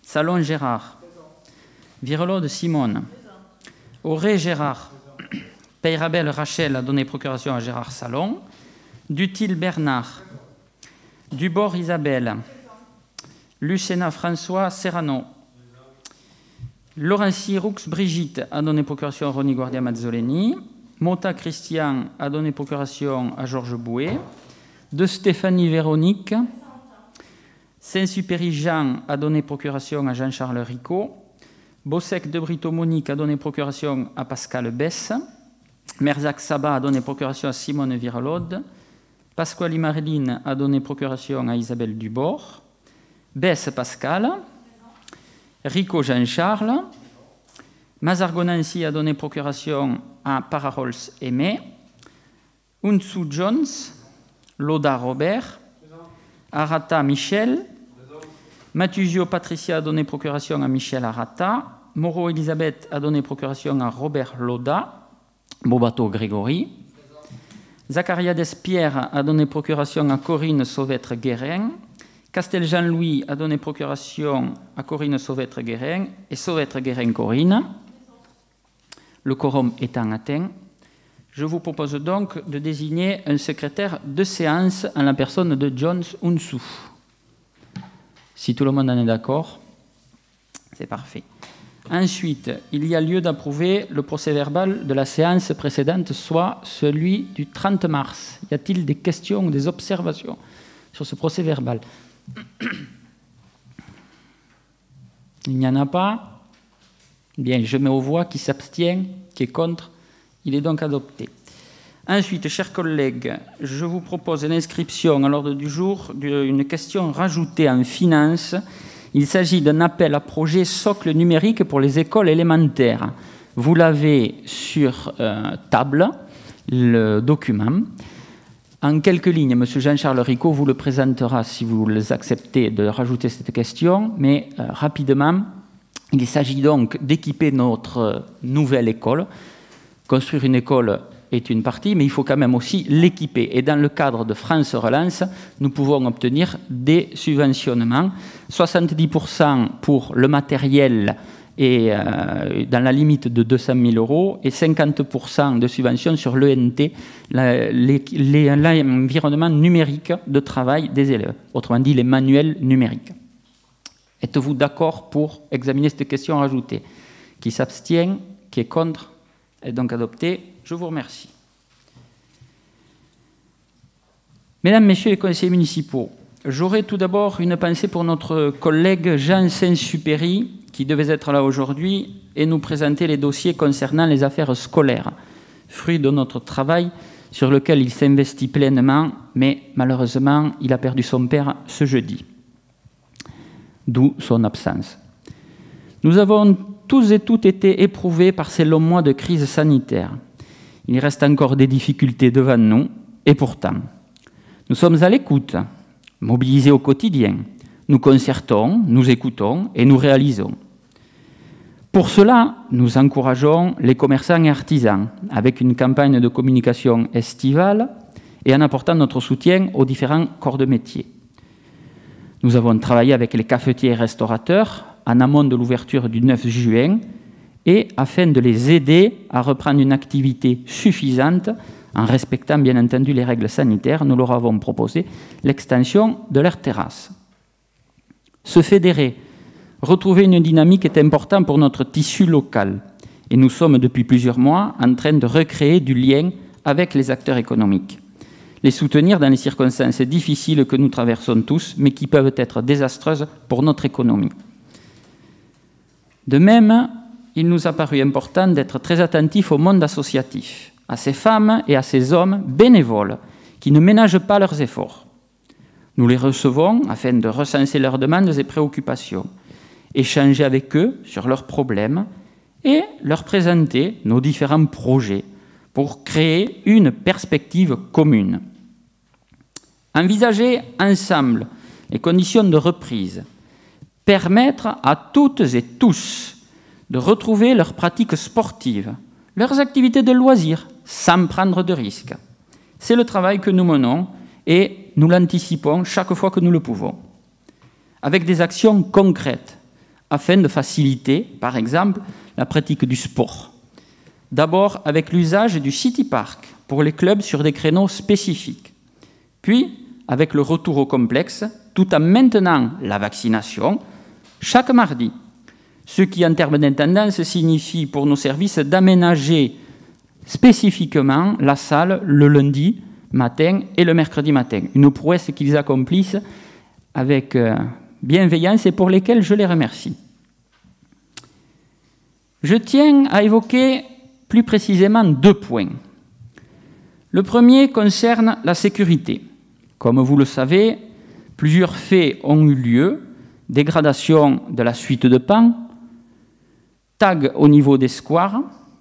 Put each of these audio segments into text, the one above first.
Salon Gérard. Virelode Simone. Auré Gérard. Peyrabel Rachel a donné procuration à Gérard Salon. Dutil Bernard. Dubord Isabelle. Lucena François Serrano. Laurency Roux Brigitte a donné procuration à Ronnie Guardia Mazzoleni. Mota Christian a donné procuration à Georges Bouet. De Stéphanie Véronique. Saint-Supéry Jean a donné procuration à Jean-Charles Ricot. Bossec de Brito Monique a donné procuration à Pascal Besse. Merzac Sabat a donné procuration à Simone Virelode. Pasquale Marilyn a donné procuration à Isabelle Dubord. Besse Pascal. Ricot Jean-Charles. Mazargo-Nancy a donné procuration à Pararols Aimé. Unsu Jones. Loda Robert. Arata Michel. Mathusio Patricia a donné procuration à Michel Arata. Moreau Elisabeth a donné procuration à Robert Loda. Bobato Grégory. Zachariades Pierre a donné procuration à Corinne Sauvetre-Guérin. Castel Jean-Louis a donné procuration à Corinne Sauvetre-Guérin et Sauvetre-Guérin Corinne. Le quorum étant atteint, je vous propose donc de désigner un secrétaire de séance en la personne de Jones Unsu. Si tout le monde en est d'accord, c'est parfait. Ensuite, il y a lieu d'approuver le procès-verbal de la séance précédente, soit celui du 30 mars. Y a-t-il des questions ou des observations sur ce procès-verbal? Il n'y en a pas. Bien, je mets aux voix qui s'abstient, qui est contre. Il est donc adopté. Ensuite, chers collègues, je vous propose l'inscription à l'ordre du jour d'une question rajoutée en finance. Il s'agit d'un appel à projet socle numérique pour les écoles élémentaires. Vous l'avez sur table, le document. En quelques lignes, M. Jean-Charles Ricot vous le présentera si vous acceptez de rajouter cette question, mais rapidement, il s'agit donc d'équiper notre nouvelle école. Construire une école est une partie, mais il faut quand même aussi l'équiper. Et dans le cadre de France Relance, nous pouvons obtenir des subventionnements, 70% pour le matériel et dans la limite de 200 000 € et 50% de subventions sur l'ENT, l'environnement numérique de travail des élèves, autrement dit les manuels numériques. Êtes-vous d'accord pour examiner cette question rajoutée? Qui s'abstient? Qui est contre? Est donc adopté. Je vous remercie. Mesdames, Messieurs les conseillers municipaux, j'aurais tout d'abord une pensée pour notre collègue Jean Saint-Supéry, qui devait être là aujourd'hui et nous présenter les dossiers concernant les affaires scolaires, fruit de notre travail sur lequel il s'investit pleinement, mais malheureusement, il a perdu son père ce jeudi, d'où son absence. Nous avons tous et toutes été éprouvés par ces longs mois de crise sanitaire. Il reste encore des difficultés devant nous, et pourtant, nous sommes à l'écoute, mobilisés au quotidien. Nous concertons, nous écoutons et nous réalisons. Pour cela, nous encourageons les commerçants et artisans avec une campagne de communication estivale et en apportant notre soutien aux différents corps de métier. Nous avons travaillé avec les cafetiers et restaurateurs en amont de l'ouverture du 9 juin et afin de les aider à reprendre une activité suffisante en respectant bien entendu les règles sanitaires, nous leur avons proposé l'extension de leur terrasse. Se fédérer, retrouver une dynamique est important pour notre tissu local et nous sommes depuis plusieurs mois en train de recréer du lien avec les acteurs économiques. Les soutenir dans les circonstances difficiles que nous traversons tous, mais qui peuvent être désastreuses pour notre économie. De même, il nous a paru important d'être très attentifs au monde associatif, à ces femmes et à ces hommes bénévoles qui ne ménagent pas leurs efforts. Nous les recevons afin de recenser leurs demandes et préoccupations, échanger avec eux sur leurs problèmes et leur présenter nos différents projets pour créer une perspective commune. Envisager ensemble les conditions de reprise, permettre à toutes et tous de retrouver leurs pratiques sportives, leurs activités de loisirs, sans prendre de risques. C'est le travail que nous menons et nous l'anticipons chaque fois que nous le pouvons. Avec des actions concrètes, afin de faciliter, par exemple, la pratique du sport. D'abord avec l'usage du City Park pour les clubs sur des créneaux spécifiques. Puis avec le retour au complexe, tout en maintenant la vaccination, chaque mardi. Ce qui, en termes d'intendance, signifie pour nos services d'aménager spécifiquement la salle le lundi matin et le mercredi matin. Une prouesse qu'ils accomplissent avec bienveillance et pour lesquelles je les remercie. Je tiens à évoquer plus précisément 2 points. Le premier concerne la sécurité. Comme vous le savez, plusieurs faits ont eu lieu, dégradation de la suite de Pan, tags au niveau des squares.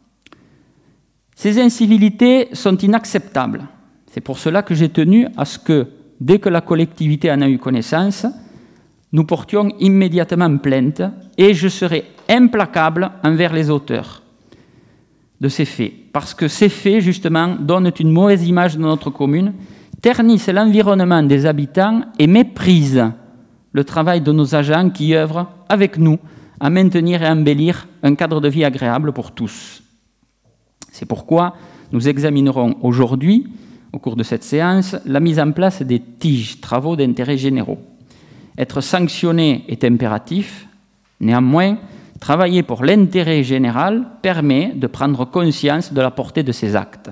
Ces incivilités sont inacceptables. C'est pour cela que j'ai tenu à ce que, dès que la collectivité en a eu connaissance, nous portions immédiatement plainte et je serai implacable envers les auteurs de ces faits. Parce que ces faits, justement, donnent une mauvaise image de notre commune, ternissent l'environnement des habitants et méprisent le travail de nos agents qui œuvrent avec nous à maintenir et à embellir un cadre de vie agréable pour tous. C'est pourquoi nous examinerons aujourd'hui, au cours de cette séance, la mise en place des TIG, travaux d'intérêt généraux. Être sanctionné est impératif, néanmoins, travailler pour l'intérêt général permet de prendre conscience de la portée de ces actes.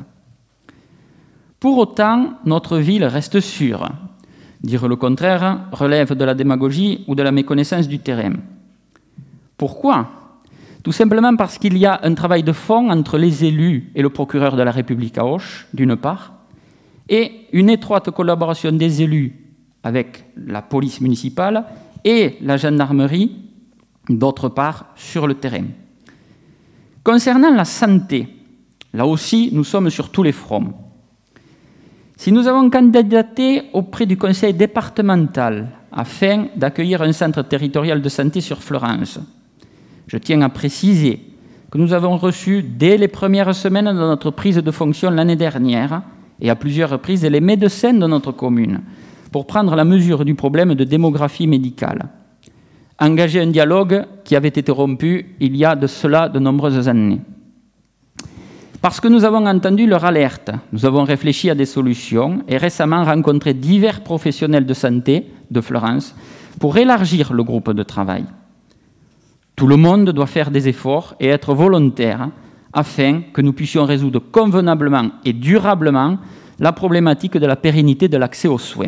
Pour autant, notre ville reste sûre. Dire le contraire relève de la démagogie ou de la méconnaissance du terrain. Pourquoi ? Tout simplement parce qu'il y a un travail de fond entre les élus et le procureur de la République à Auch, d'une part, et une étroite collaboration des élus avec la police municipale et la gendarmerie, d'autre part, sur le terrain. Concernant la santé, là aussi, nous sommes sur tous les fronts. Si nous avons candidaté auprès du conseil départemental afin d'accueillir un centre territorial de santé sur Fleurance, je tiens à préciser que nous avons reçu dès les premières semaines de notre prise de fonction l'année dernière et à plusieurs reprises les médecins de notre commune pour prendre la mesure du problème de démographie médicale. Engager un dialogue qui avait été rompu il y a de cela de nombreuses années. Parce que nous avons entendu leur alerte, nous avons réfléchi à des solutions et récemment rencontré divers professionnels de santé de Fleurance pour élargir le groupe de travail. Tout le monde doit faire des efforts et être volontaire afin que nous puissions résoudre convenablement et durablement la problématique de la pérennité de l'accès aux soins.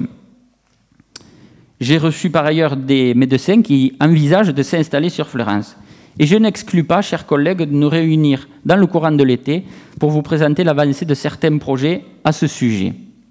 J'ai reçu par ailleurs des médecins qui envisagent de s'installer sur Fleurance. Et je n'exclus pas, chers collègues, de nous réunir dans le courant de l'été pour vous présenter l'avancée de certains projets à ce sujet.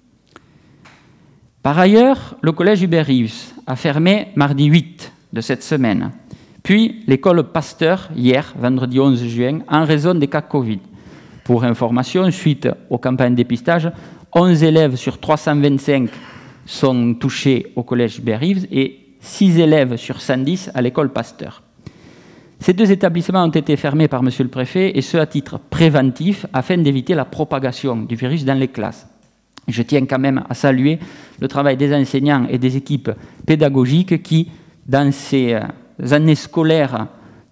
Par ailleurs, le collège Hubert Reeves a fermé mardi 8 de cette semaine, puis l'école Pasteur hier, vendredi 11 juin, en raison des cas Covid. Pour information, suite aux campagnes de dépistage, 11 élèves sur 325 sont touchés au collège Hubert Reeves et 6 élèves sur 110 à l'école Pasteur. Ces 2 établissements ont été fermés par M. le Préfet, et ce à titre préventif, afin d'éviter la propagation du virus dans les classes. Je tiens quand même à saluer le travail des enseignants et des équipes pédagogiques qui, dans ces années scolaires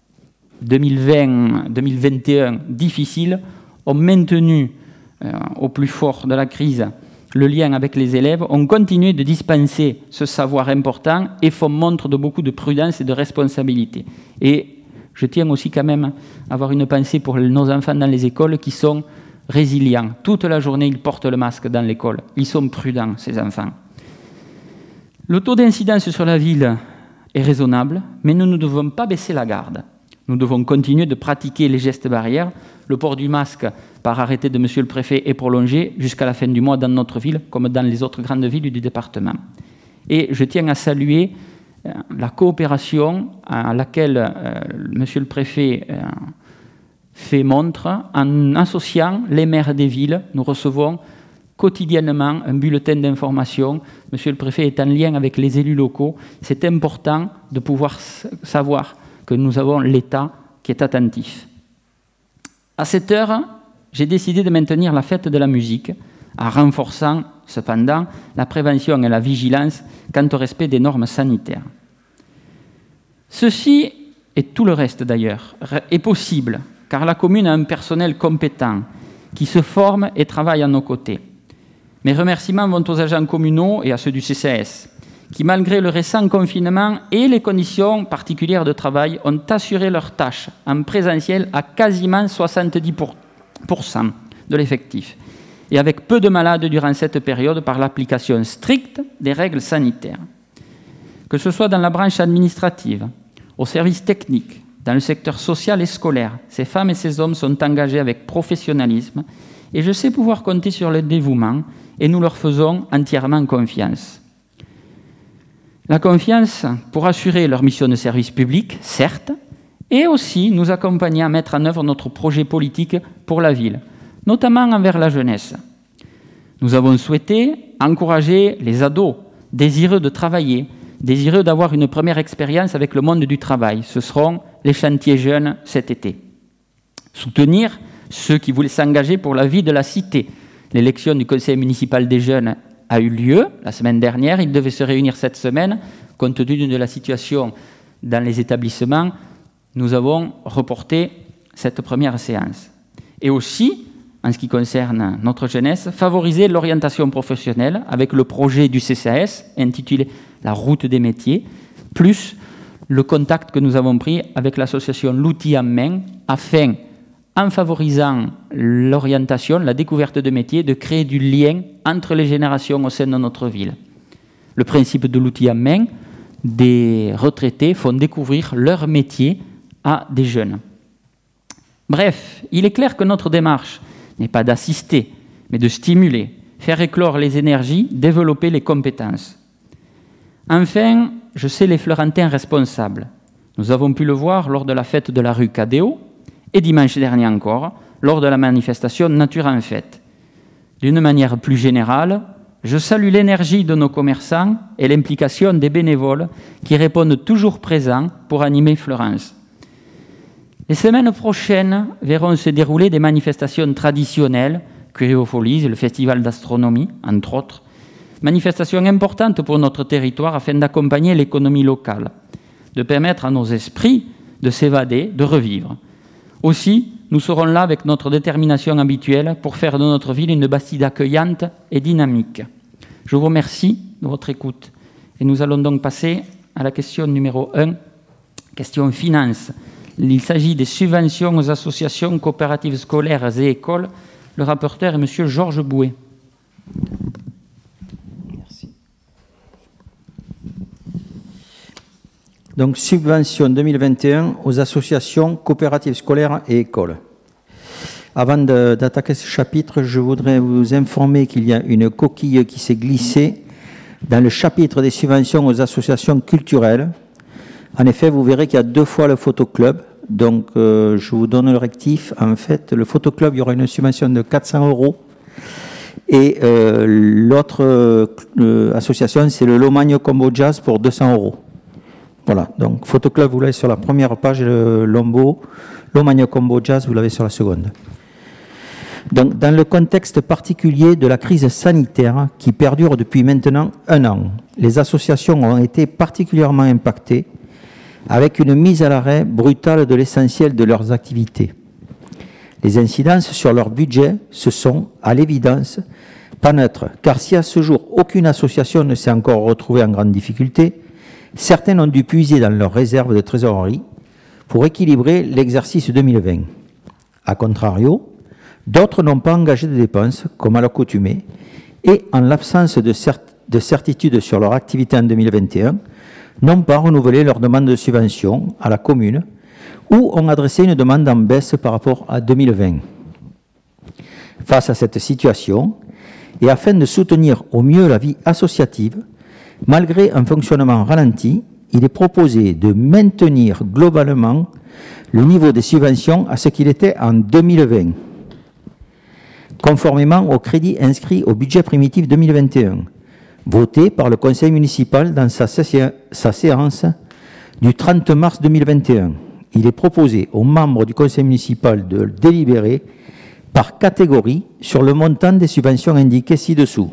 2020-2021 difficiles, ont maintenu au plus fort de la crise le lien avec les élèves, ont continué de dispenser ce savoir important et font montre de beaucoup de prudence et de responsabilité. Et je tiens aussi quand même à avoir une pensée pour nos enfants dans les écoles qui sont résilients. Toute la journée, ils portent le masque dans l'école. Ils sont prudents, ces enfants. Le taux d'incidence sur la ville est raisonnable, mais nous ne devons pas baisser la garde. Nous devons continuer de pratiquer les gestes barrières. Le port du masque par arrêté de M. le Préfet est prolongé jusqu'à la fin du mois dans notre ville, comme dans les autres grandes villes du département. Et je tiens à saluer la coopération à laquelle M. le Préfet fait montre en associant les maires des villes. Nous recevons quotidiennement un bulletin d'information. M. le Préfet est en lien avec les élus locaux. C'est important de pouvoir savoir que nous avons l'État qui est attentif. À cette heure, j'ai décidé de maintenir la fête de la musique en renforçant cependant la prévention et la vigilance quant au respect des normes sanitaires. Ceci et tout le reste d'ailleurs, est possible, car la commune a un personnel compétent qui se forme et travaille à nos côtés. Mes remerciements vont aux agents communaux et à ceux du CCAS, qui, malgré le récent confinement et les conditions particulières de travail, ont assuré leurs tâches en présentiel à quasiment 70% de l'effectif, et avec peu de malades durant cette période par l'application stricte des règles sanitaires. Que ce soit dans la branche administrative, au service technique, dans le secteur social et scolaire, ces femmes et ces hommes sont engagés avec professionnalisme, et je sais pouvoir compter sur le dévouement, et nous leur faisons entièrement confiance. La confiance pour assurer leur mission de service public, certes, et aussi nous accompagner à mettre en œuvre notre projet politique pour la ville, notamment envers la jeunesse. Nous avons souhaité encourager les ados désireux de travailler, désireux d'avoir une première expérience avec le monde du travail. Ce seront les chantiers jeunes cet été. Soutenir ceux qui voulaient s'engager pour la vie de la cité. L'élection du conseil municipal des jeunes a eu lieu la semaine dernière. Ils devaient se réunir cette semaine. Compte tenu de la situation dans les établissements, nous avons reporté cette première séance. Et aussi, en ce qui concerne notre jeunesse, favoriser l'orientation professionnelle avec le projet du CCAS intitulé « La route des métiers », plus le contact que nous avons pris avec l'association L'Outil en main, afin, en favorisant l'orientation, la découverte de métiers, de créer du lien entre les générations au sein de notre ville. Le principe de l'outil en main, des retraités font découvrir leur métier à des jeunes. Bref, il est clair que notre démarche n'est pas d'assister, mais de stimuler, faire éclore les énergies, développer les compétences. Enfin, je sais les Florentins responsables. Nous avons pu le voir lors de la fête de la rue Cadéo, et dimanche dernier encore, lors de la manifestation Nature en Fête. D'une manière plus générale, je salue l'énergie de nos commerçants et l'implication des bénévoles qui répondent toujours présents pour animer Fleurance. Les semaines prochaines verront se dérouler des manifestations traditionnelles, Curiofolies, le festival d'astronomie, entre autres, manifestations importantes pour notre territoire afin d'accompagner l'économie locale, de permettre à nos esprits de s'évader, de revivre. Aussi, nous serons là avec notre détermination habituelle pour faire de notre ville une Bastide accueillante et dynamique. Je vous remercie de votre écoute. Et nous allons donc passer à la question numéro 1, question finance. Il s'agit des subventions aux associations coopératives scolaires et écoles. Le rapporteur est M. Georges Bouet. Merci. Donc, subvention 2021 aux associations coopératives scolaires et écoles. Avant d'attaquer ce chapitre, je voudrais vous informer qu'il y a une coquille qui s'est glissée dans le chapitre des subventions aux associations culturelles. En effet, vous verrez qu'il y a 2 fois le photoclub. Donc, je vous donne le rectif. En fait, le photoclub, il y aura une subvention de 400 €. Et l'autre association, c'est le Lomagne Combo Jazz pour 200 €. Voilà, donc photoclub, vous l'avez sur la première page, et le Lomagne Combo Jazz, vous l'avez sur la seconde. Donc, dans le contexte particulier de la crise sanitaire qui perdure depuis maintenant 1 an, les associations ont été particulièrement impactées avec une mise à l'arrêt brutale de l'essentiel de leurs activités. Les incidences sur leur budget se sont, à l'évidence, pas neutres, car si à ce jour aucune association ne s'est encore retrouvée en grande difficulté, certaines ont dû puiser dans leurs réserves de trésorerie pour équilibrer l'exercice 2020. A contrario, d'autres n'ont pas engagé de dépenses, comme à l'accoutumée, et en l'absence de certitude sur leur activité en 2021, n'ont pas renouvelé leur demande de subvention à la commune ou ont adressé une demande en baisse par rapport à 2020. Face à cette situation, et afin de soutenir au mieux la vie associative, malgré un fonctionnement ralenti, il est proposé de maintenir globalement le niveau des subventions à ce qu'il était en 2020, conformément aux crédits inscrits au budget primitif 2021, voté par le conseil municipal dans sa séance du 30 mars 2021. Il est proposé aux membres du conseil municipal de délibérer par catégorie sur le montant des subventions indiquées ci-dessous.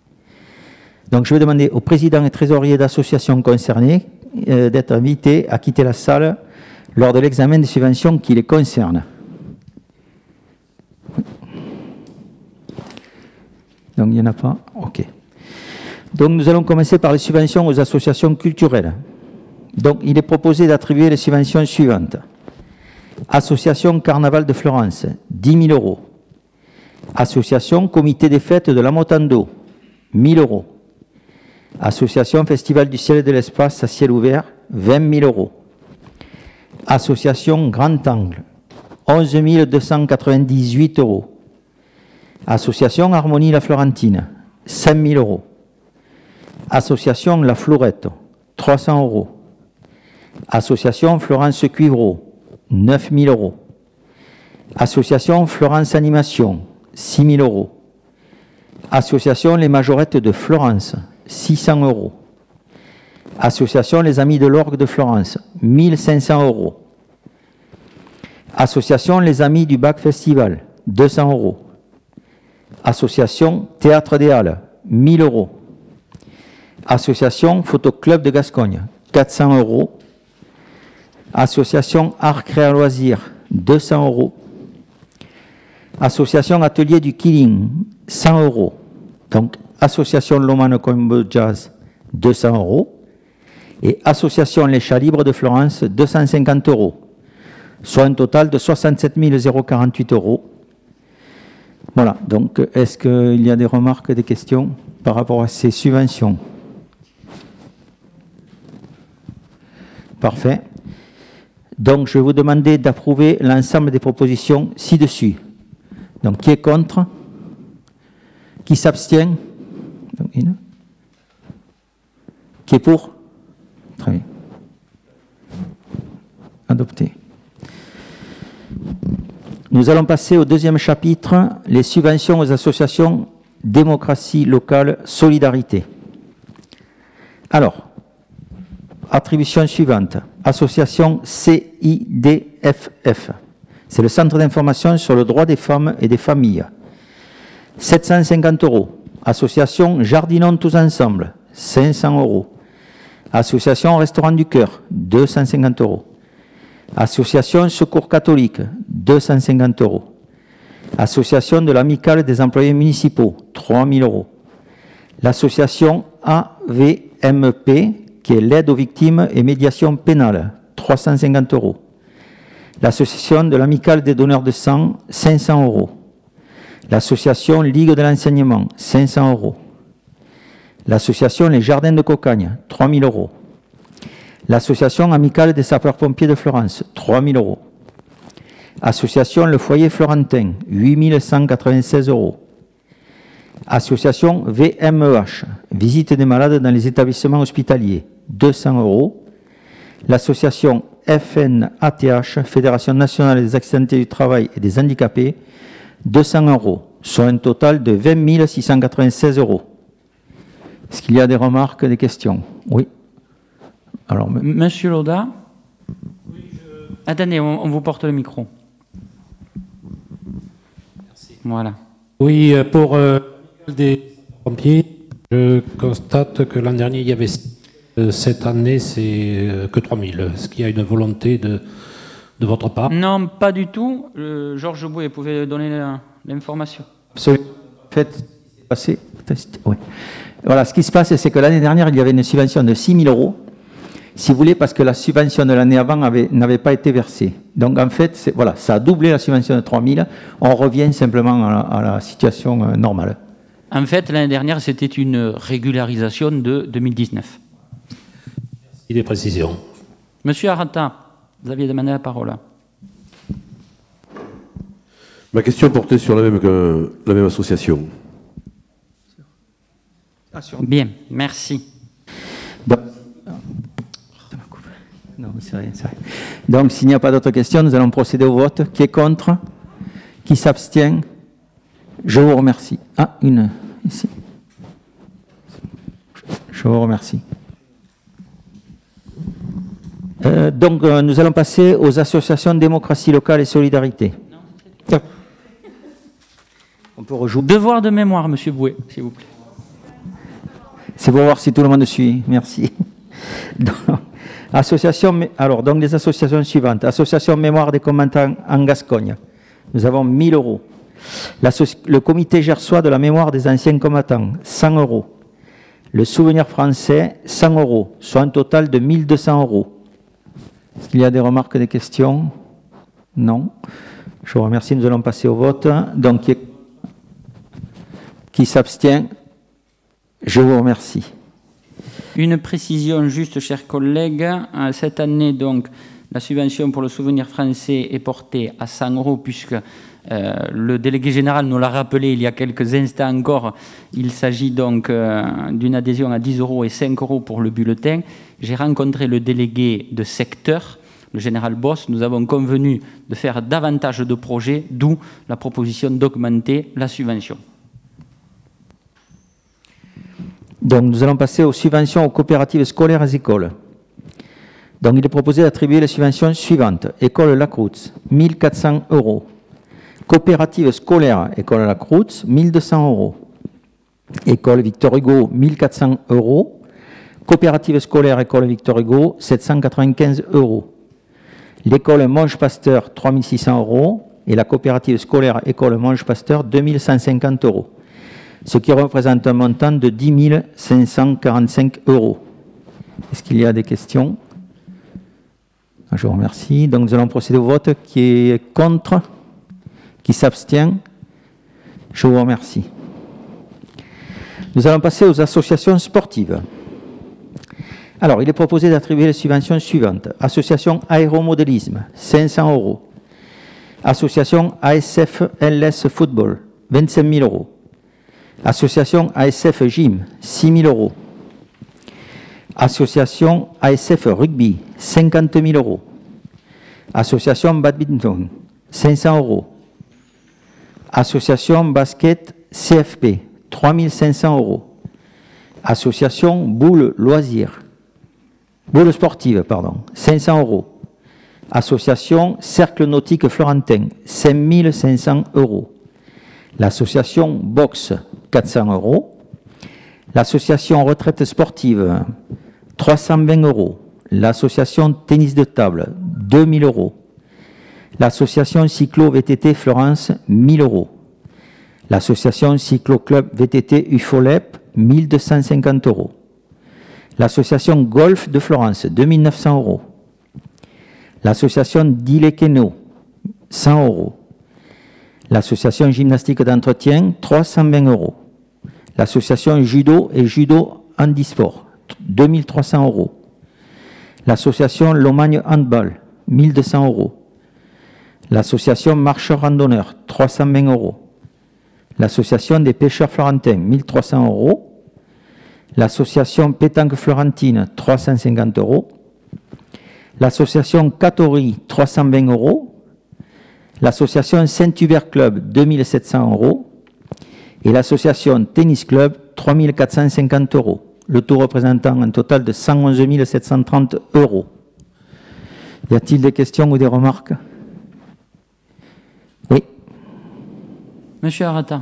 Donc je vais demander aux présidents et trésoriers d'associations concernées d'être invités à quitter la salle lors de l'examen des subventions qui les concernent. Donc, il n'y en a pas? OK. Donc, nous allons commencer par les subventions aux associations culturelles. Donc, il est proposé d'attribuer les subventions suivantes. Association Carnaval de Florence, 10 000 €. Association Comité des Fêtes de la Motando, 1 000 €. Association Festival du Ciel et de l'Espace à ciel ouvert, 20 000 €. Association Grand Angle, 11 298 €. Association Harmonie La Florentine, 5 000 €. Association La Flourette, 300 €. Association Florence Cuivreau, 9 000 €. Association Florence Animation, 6 000 €. Association Les Majorettes de Florence, 600 €. Association Les Amis de l'Orgue de Florence, 1 500 €. Association Les Amis du Bac Festival, 200 €. Association Théâtre des Halles, 1 000 €. Association Photo Club de Gascogne, 400 €. Association Art Créa Loisirs, 200 €. Association Atelier du Killing, 100 €. Donc, Association Lomane Combo Jazz, 200 €. Et Association Les Chats Libres de Florence, 250 €. Soit un total de 67 048 €. Voilà, donc est-ce qu'il y a des remarques, des questions par rapport à ces subventions? Parfait. Donc, je vais vous demander d'approuver l'ensemble des propositions ci-dessus. Donc, qui est contre? Qui s'abstient? Qui est pour? Très bien. Adopté. Nous allons passer au deuxième chapitre, les subventions aux associations démocratie locale, solidarité. Alors, attribution suivante, association CIDFF. C'est le Centre d'information sur le droit des femmes et des familles. 750 €. Association Jardinons tous ensemble, 500 €. Association Restaurant du Cœur, 250 €. Association Secours catholique, 250 €. Association de l'Amicale des employés municipaux, 3 000 €. L'association AVMP, qui est l'aide aux victimes et médiation pénale, 350 €. L'association de l'Amicale des donneurs de sang, 500 €. L'association Ligue de l'enseignement, 500 €. L'association Les Jardins de Cocagne, 3 000 €. L'association Amicale des sapeurs-pompiers de Florence, 3 000 €. Association Le Foyer Florentin, 8 196 €. Association VMEH, visite des malades dans les établissements hospitaliers, 200 €. L'association FNATH, Fédération nationale des accidentés du travail et des handicapés, 200 €, soit un total de 20 696 €. Est-ce qu'il y a des remarques, des questions? Oui. Alors, Monsieur Lauda. Oui, attendez, on vous porte le micro. Merci. Voilà. Oui, pour des pompiers, je constate que l'an dernier, il y avait cette année, c'est que 3 000. Est-ce qu'il y a une volonté de votre part? Non, pas du tout. Georges Bouet, vous pouvez donner l'information. Absolument. En fait, passé. Oui. Voilà, ce qui se passe, c'est que l'année dernière, il y avait une subvention de 6 000 €, si vous voulez, parce que la subvention de l'année avant n'avait pas été versée. Donc, en fait, voilà, ça a doublé la subvention de 3 000. On revient simplement à la situation normale. En fait, l'année dernière, c'était une régularisation de 2019. Merci des précisions. Monsieur Arata, vous aviez demandé la parole. Ma question portait sur la même association. Bien, merci. Bon. Non, c'est rien, c'est rien. Donc, s'il n'y a pas d'autres questions, nous allons procéder au vote. Qui est contre? Qui s'abstient? Je vous remercie. Ah, une ici. Je vous remercie. Donc, nous allons passer aux associations démocratie locale et solidarité. On peut rejouer. Devoir de mémoire, monsieur Bouet, s'il vous plaît. C'est pour voir si tout le monde suit. Merci. Alors, donc les associations suivantes. Association Mémoire des combattants en Gascogne. Nous avons 1 000 euros. Le comité gersois de la mémoire des anciens combattants, 100 euros. Le souvenir français, 100 euros, soit un total de 1 200 euros. Est-ce qu'il y a des remarques, des questions? Non. Je vous remercie, nous allons passer au vote. Donc, qui s'abstient? Je vous remercie. Une précision juste, chers collègues. Cette année, donc, la subvention pour le souvenir français est portée à 100 euros, puisque le délégué général nous l'a rappelé il y a quelques instants encore. Il s'agit donc d'une adhésion à 10 euros et 5 euros pour le bulletin. J'ai rencontré le délégué de secteur, le général Boss. Nous avons convenu de faire davantage de projets, d'où la proposition d'augmenter la subvention. Donc, nous allons passer aux subventions aux coopératives scolaires et écoles. Donc, il est proposé d'attribuer les subventions suivantes. École Lacroute, 1 400 euros. Coopérative scolaire, École Lacroute, 1 200 euros. École Victor Hugo, 1 400 euros. Coopérative scolaire, École Victor Hugo, 795 euros. L'école Monge Pasteur, 3 600 euros. Et la coopérative scolaire, École Monge Pasteur, 2 150 euros. Ce qui représente un montant de 10 545 euros. Est-ce qu'il y a des questions? Je vous remercie. Donc nous allons procéder au vote. Qui est contre? Qui s'abstient? Je vous remercie. Nous allons passer aux associations sportives. Alors, il est proposé d'attribuer les subventions suivantes. Association Aéromodélisme, 500 euros. Association ASF LS Football, 25 000 euros. Association ASF Gym, 6 000 euros. Association ASF Rugby, 50 000 euros. Association Badminton, 500 euros. Association Basket CFP, 3 500 euros. Association Boule Sportive, 500 euros. Association Cercle Nautique Florentin, 5 500 euros. L'association Boxe, 400 euros. L'association Retraite Sportive, 320 euros. L'association Tennis de Table, 2 000 euros. L'association Cyclo VTT Florence, 1 000 euros. L'association Cyclo Club VTT UFOLEP, 1 250 euros. L'association Golf de Florence, 2 900 euros. L'association Dilekeno, 100 euros. L'association Gymnastique d'entretien, 320 euros. L'association Judo et Judo Handisport, 2 300 euros. L'association Lomagne Handball, 1 200 euros. L'association Marcheurs Randonneurs, 320 euros. L'association des pêcheurs florentins, 1 300 euros. L'association Pétanque Florentine, 350 euros. L'association Catori, 320 euros. L'association Saint-Hubert Club, 2 700 euros. Et l'association Tennis Club, 3 450 euros. Le tout représentant un total de 111 730 euros. Y a-t-il des questions ou des remarques? Oui. Monsieur Arata.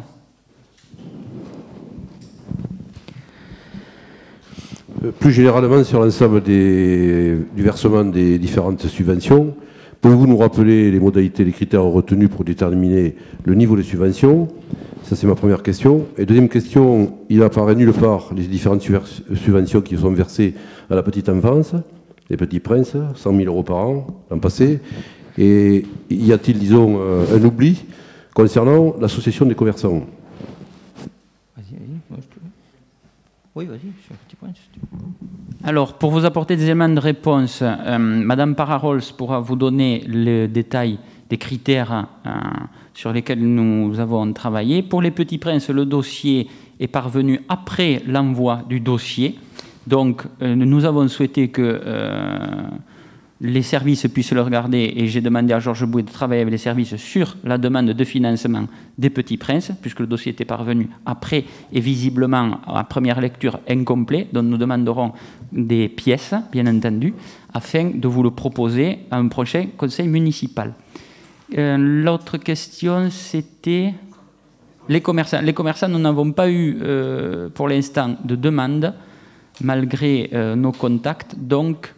Plus généralement, sur l'ensemble du versement des différentes subventions, pouvez-vous nous rappeler les modalités, les critères retenus pour déterminer le niveau des subventions? Ça, c'est ma première question. Et deuxième question, il apparaît nulle part les différentes subventions qui sont versées à la petite enfance, les petits princes, 100 000 euros par an, l'an passé. Et y a-t-il, disons, un oubli concernant l'association des commerçants? Oui, vas-y, sur un petit point. Alors, pour vous apporter des éléments de réponse, Madame Pararols pourra vous donner le détail des critères sur lesquels nous avons travaillé. Pour les petits princes, le dossier est parvenu après l'envoi du dossier. Donc, nous avons souhaité que les services puissent le regarder et j'ai demandé à Georges Bouet de travailler avec les services sur la demande de financement des Petits Princes, puisque le dossier était parvenu après et visiblement à première lecture incomplet, dont nous demanderons des pièces, bien entendu, afin de vous le proposer à un prochain conseil municipal. L'autre question, c'était les commerçants. Les commerçants, nous n'avons pas eu pour l'instant de demande, malgré nos contacts, donc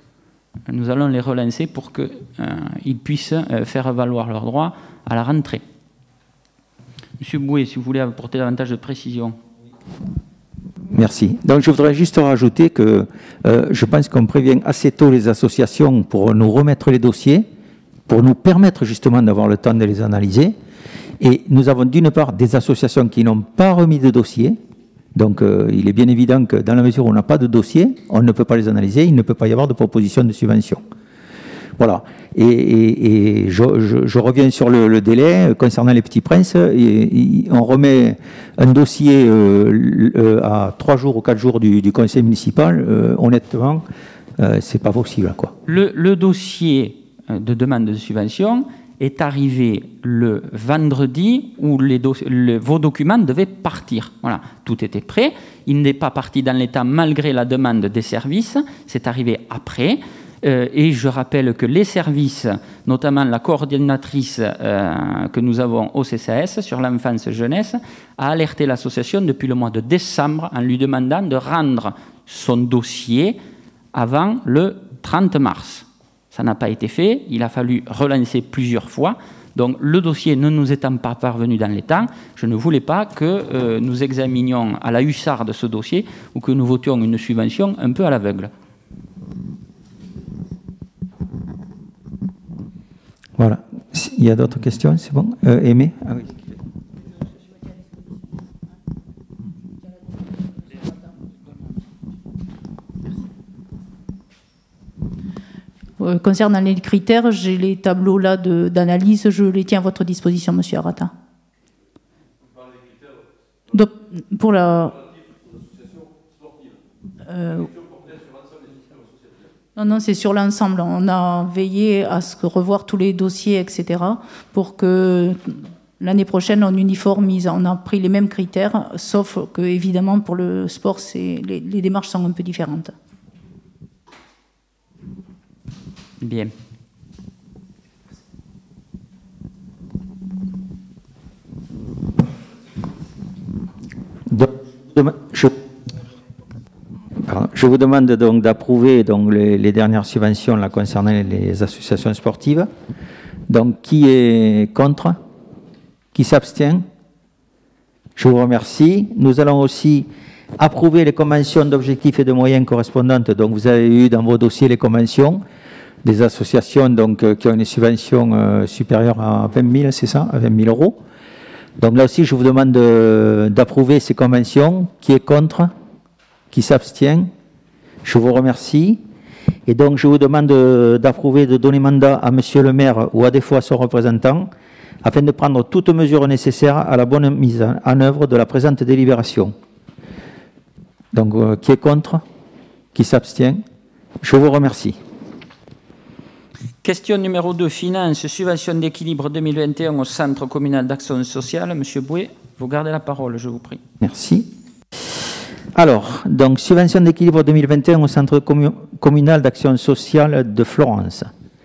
nous allons les relancer pour qu'ils puissent faire valoir leurs droits à la rentrée. Monsieur Bouet, si vous voulez apporter davantage de précision. Merci. Donc je voudrais juste rajouter que je pense qu'on prévient assez tôt les associations pour nous remettre les dossiers, pour nous permettre justement d'avoir le temps de les analyser. Et nous avons d'une part des associations qui n'ont pas remis de dossier. Donc il est bien évident que dans la mesure où on n'a pas de dossier, on ne peut pas les analyser, il ne peut pas y avoir de proposition de subvention. Voilà. Et je reviens sur le délai concernant les Petits Princes. On remet un dossier à 3 jours ou 4 jours du conseil municipal. Honnêtement, c'est pas possible, quoi. Le dossier de demande de subvention est arrivé le vendredi où vos documents devaient partir. Voilà, tout était prêt. Il n'est pas parti dans l'état malgré la demande des services. C'est arrivé après. Et je rappelle que les services, notamment la coordinatrice que nous avons au CCAS sur l'enfance-jeunesse, a alerté l'association depuis le mois de décembre en lui demandant de rendre son dossier avant le 30 mars. Ça n'a pas été fait, il a fallu relancer plusieurs fois. Donc le dossier ne nous étant pas parvenu dans les temps, je ne voulais pas que nous examinions à la hussarde ce dossier ou que nous votions une subvention un peu à l'aveugle. Voilà. Il y a d'autres questions, c'est bon. Aimé, ah oui. Concernant les critères, j'ai les tableaux là d'analyse, je les tiens à votre disposition, Monsieur Arata. Vous parlez des critères donc, pour la... Non, c'est sur l'ensemble. On a veillé à revoir tous les dossiers, etc., pour que l'année prochaine, on uniformise. On a pris les mêmes critères, sauf que, évidemment, pour le sport, les démarches sont un peu différentes. Bien. Je vous demande donc d'approuver les dernières subventions là, concernant les associations sportives. Donc, qui est contre? Qui s'abstient? Je vous remercie. Nous allons aussi approuver les conventions d'objectifs et de moyens correspondantes. Donc, vous avez eu dans vos dossiers les conventions des associations donc, qui ont une subvention supérieure à 20 000, c'est ça? À 20 000 euros. Donc là aussi, je vous demande d'approuver ces conventions. Qui est contre? Qui s'abstient? Je vous remercie. Et donc, je vous demande d'approuver de donner mandat à Monsieur le maire ou à défaut à son représentant afin de prendre toutes mesures nécessaires à la bonne mise en œuvre de la présente délibération. Donc, qui est contre? Qui s'abstient? Je vous remercie. Question numéro 2, finances, subvention d'équilibre 2021 au Centre communal d'action sociale. Monsieur Bouet, vous gardez la parole, je vous prie. Merci. Alors, donc, subvention d'équilibre 2021 au Centre communal d'action sociale de Florence.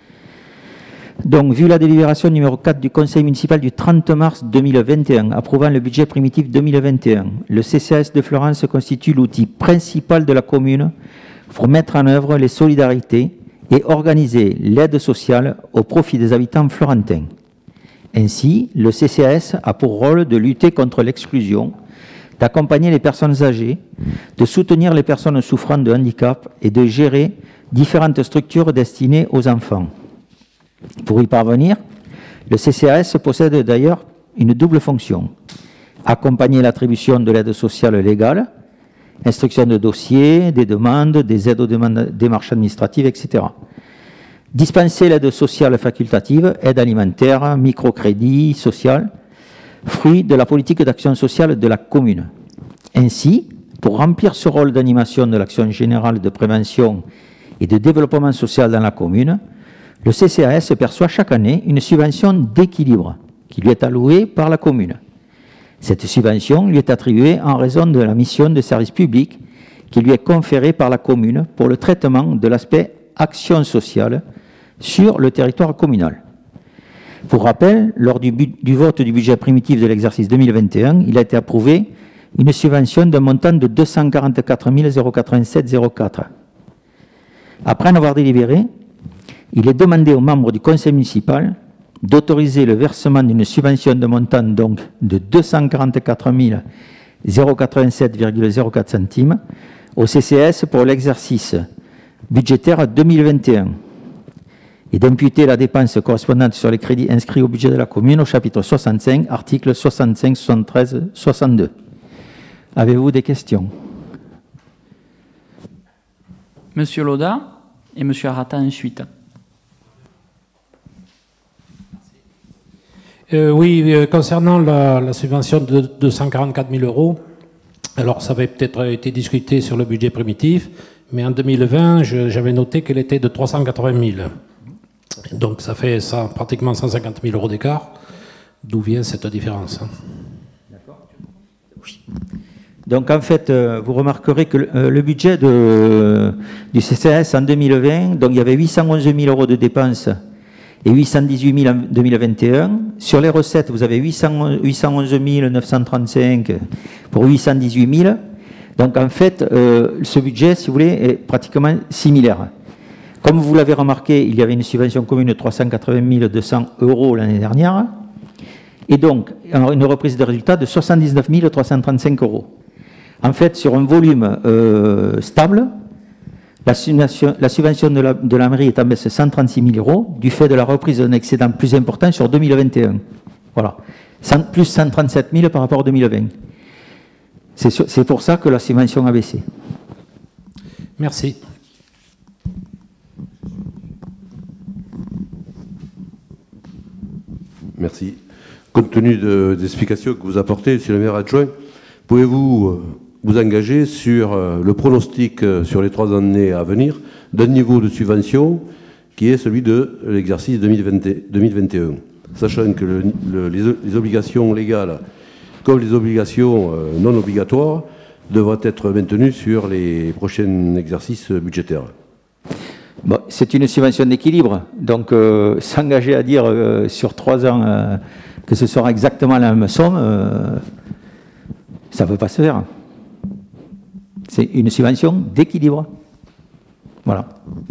Donc, vu la délibération numéro 4 du Conseil municipal du 30 mars 2021, approuvant le budget primitif 2021, le CCAS de Florence constitue l'outil principal de la commune pour mettre en œuvre les solidarités et organiser l'aide sociale au profit des habitants florentins. Ainsi, le CCAS a pour rôle de lutter contre l'exclusion, d'accompagner les personnes âgées, de soutenir les personnes souffrant de handicap et de gérer différentes structures destinées aux enfants. Pour y parvenir, le CCAS possède d'ailleurs une double fonction: accompagner l'attribution de l'aide sociale légale, instruction de dossiers, des demandes, des aides aux démarches administratives, etc. Dispenser l'aide sociale facultative, aide alimentaire, microcrédit social, fruit de la politique d'action sociale de la commune. Ainsi, pour remplir ce rôle d'animation de l'action générale de prévention et de développement social dans la commune, le CCAS perçoit chaque année une subvention d'équilibre qui lui est allouée par la commune. Cette subvention lui est attribuée en raison de la mission de service public qui lui est conférée par la commune pour le traitement de l'aspect action sociale sur le territoire communal. Pour rappel, lors du vote du budget primitif de l'exercice 2021, il a été approuvé une subvention d'un montant de 244 087,04. Après en avoir délibéré, il est demandé aux membres du conseil municipal d'autoriser le versement d'une subvention de montant donc de 244 087,04 centimes au CCS pour l'exercice budgétaire 2021 et d'imputer la dépense correspondante sur les crédits inscrits au budget de la commune au chapitre 65, articles 65, 73, 62. Avez-vous des questions? Monsieur Loda et Monsieur Arata ensuite. Oui, concernant la subvention de 244 000 euros, alors ça avait peut-être été discuté sur le budget primitif, mais en 2020, j'avais noté qu'elle était de 380 000. Donc ça fait pratiquement 150 000 euros d'écart. D'où vient cette différence? D'accord. Oui. Donc en fait, vous remarquerez que le budget du CCS en 2020, donc il y avait 811 000 euros de dépenses et 818 000 en 2021. Sur les recettes, vous avez 811 935 pour 818 000. Donc en fait, ce budget, si vous voulez, est pratiquement similaire. Comme vous l'avez remarqué, il y avait une subvention commune de 380 200 euros l'année dernière, et donc une reprise de résultat de 79 335 euros. En fait, sur un volume stable, la subvention de la mairie est en baisse de 136 000 euros du fait de la reprise d'un excédent plus important sur 2021. Voilà, plus 137 000 par rapport à 2020. C'est pour ça que la subvention a baissé. Merci. Merci. Compte tenu des explications que vous apportez, monsieur le maire adjoint, pouvez-vous vous engager sur le pronostic sur les 3 années à venir d'un niveau de subvention qui est celui de l'exercice 2021, sachant que les obligations légales comme les obligations non obligatoires devraient être maintenues sur les prochains exercices budgétaires? Bon, c'est une subvention d'équilibre, donc s'engager à dire sur 3 ans que ce sera exactement la même somme, ça ne peut pas se faire. C'est une subvention d'équilibre. Voilà.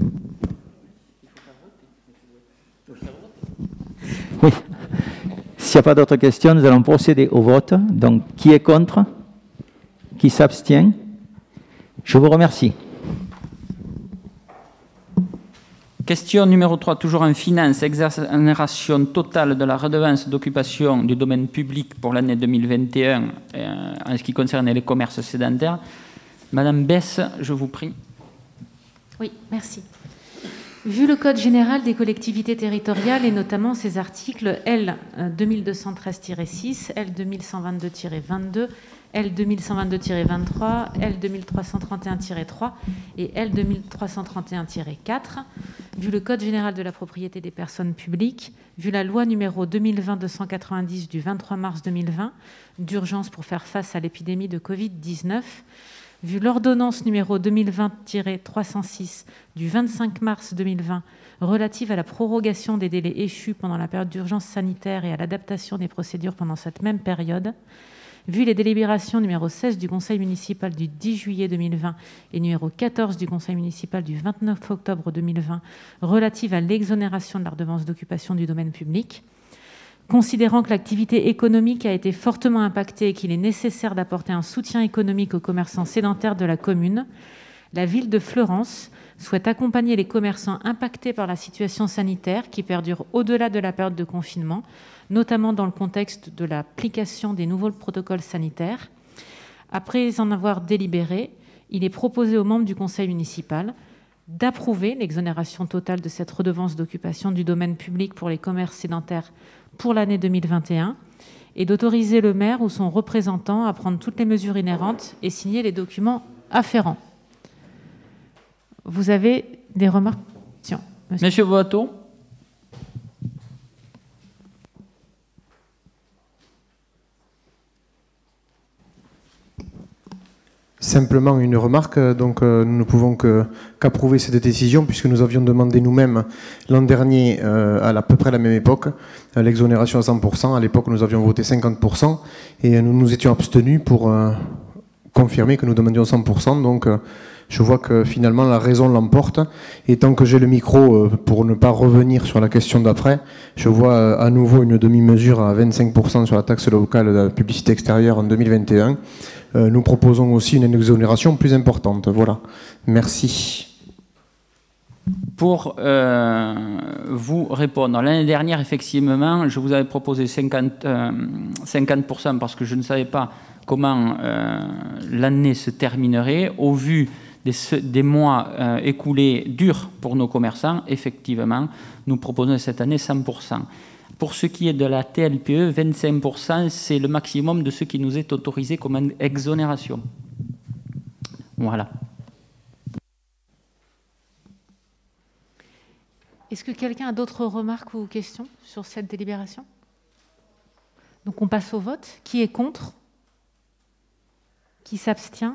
Oui. S'il n'y a pas d'autres questions, nous allons procéder au vote. Donc, qui est contre? Qui s'abstient? Je vous remercie. Question numéro 3, toujours en finance, exonération totale de la redevance d'occupation du domaine public pour l'année 2021 en ce qui concerne les commerces sédentaires. Madame Besse, je vous prie. Oui, merci. Vu le Code général des collectivités territoriales et notamment ses articles L 2213-6, L 2122-22, L 2122-23, L 2331-3 et L 2331-4, vu le Code général de la propriété des personnes publiques, vu la loi numéro 2020-290 du 23 mars 2020 d'urgence pour faire face à l'épidémie de Covid-19, vu l'ordonnance numéro 2020-306 du 25 mars 2020 relative à la prorogation des délais échus pendant la période d'urgence sanitaire et à l'adaptation des procédures pendant cette même période, vu les délibérations numéro 16 du Conseil municipal du 10 juillet 2020 et numéro 14 du Conseil municipal du 29 octobre 2020 relatives à l'exonération de la redevance d'occupation du domaine public, considérant que l'activité économique a été fortement impactée et qu'il est nécessaire d'apporter un soutien économique aux commerçants sédentaires de la commune, la ville de Fleurance souhaite accompagner les commerçants impactés par la situation sanitaire qui perdure au-delà de la période de confinement, notamment dans le contexte de l'application des nouveaux protocoles sanitaires. Après en avoir délibéré, il est proposé aux membres du conseil municipal d'approuver l'exonération totale de cette redevance d'occupation du domaine public pour les commerces sédentaires pour l'année 2021 et d'autoriser le maire ou son représentant à prendre toutes les mesures inhérentes et signer les documents afférents. Vous avez des remarques? Monsieur Boato. Simplement une remarque, donc nous ne pouvons qu'approuver cette décision puisque nous avions demandé nous-mêmes l'an dernier, à peu près la même époque, l'exonération à 100%. À l'époque, nous avions voté 50% et nous nous étions abstenus pour confirmer que nous demandions 100%. Donc Je vois que finalement la raison l'emporte. Et tant que j'ai le micro, pour ne pas revenir sur la question d'après, je vois à nouveau une demi-mesure à 25% sur la taxe locale de la publicité extérieure en 2021. Nous proposons aussi une exonération plus importante. Voilà. Merci. Pour vous répondre, l'année dernière, effectivement, je vous avais proposé 50% parce que je ne savais pas comment l'année se terminerait. Au vu des mois écoulés durs pour nos commerçants, effectivement, nous proposons cette année 100%. Pour ce qui est de la TLPE, 25%, c'est le maximum de ce qui nous est autorisé comme exonération. Voilà. Est-ce que quelqu'un a d'autres remarques ou questions sur cette délibération? Donc on passe au vote. Qui est contre? Qui s'abstient?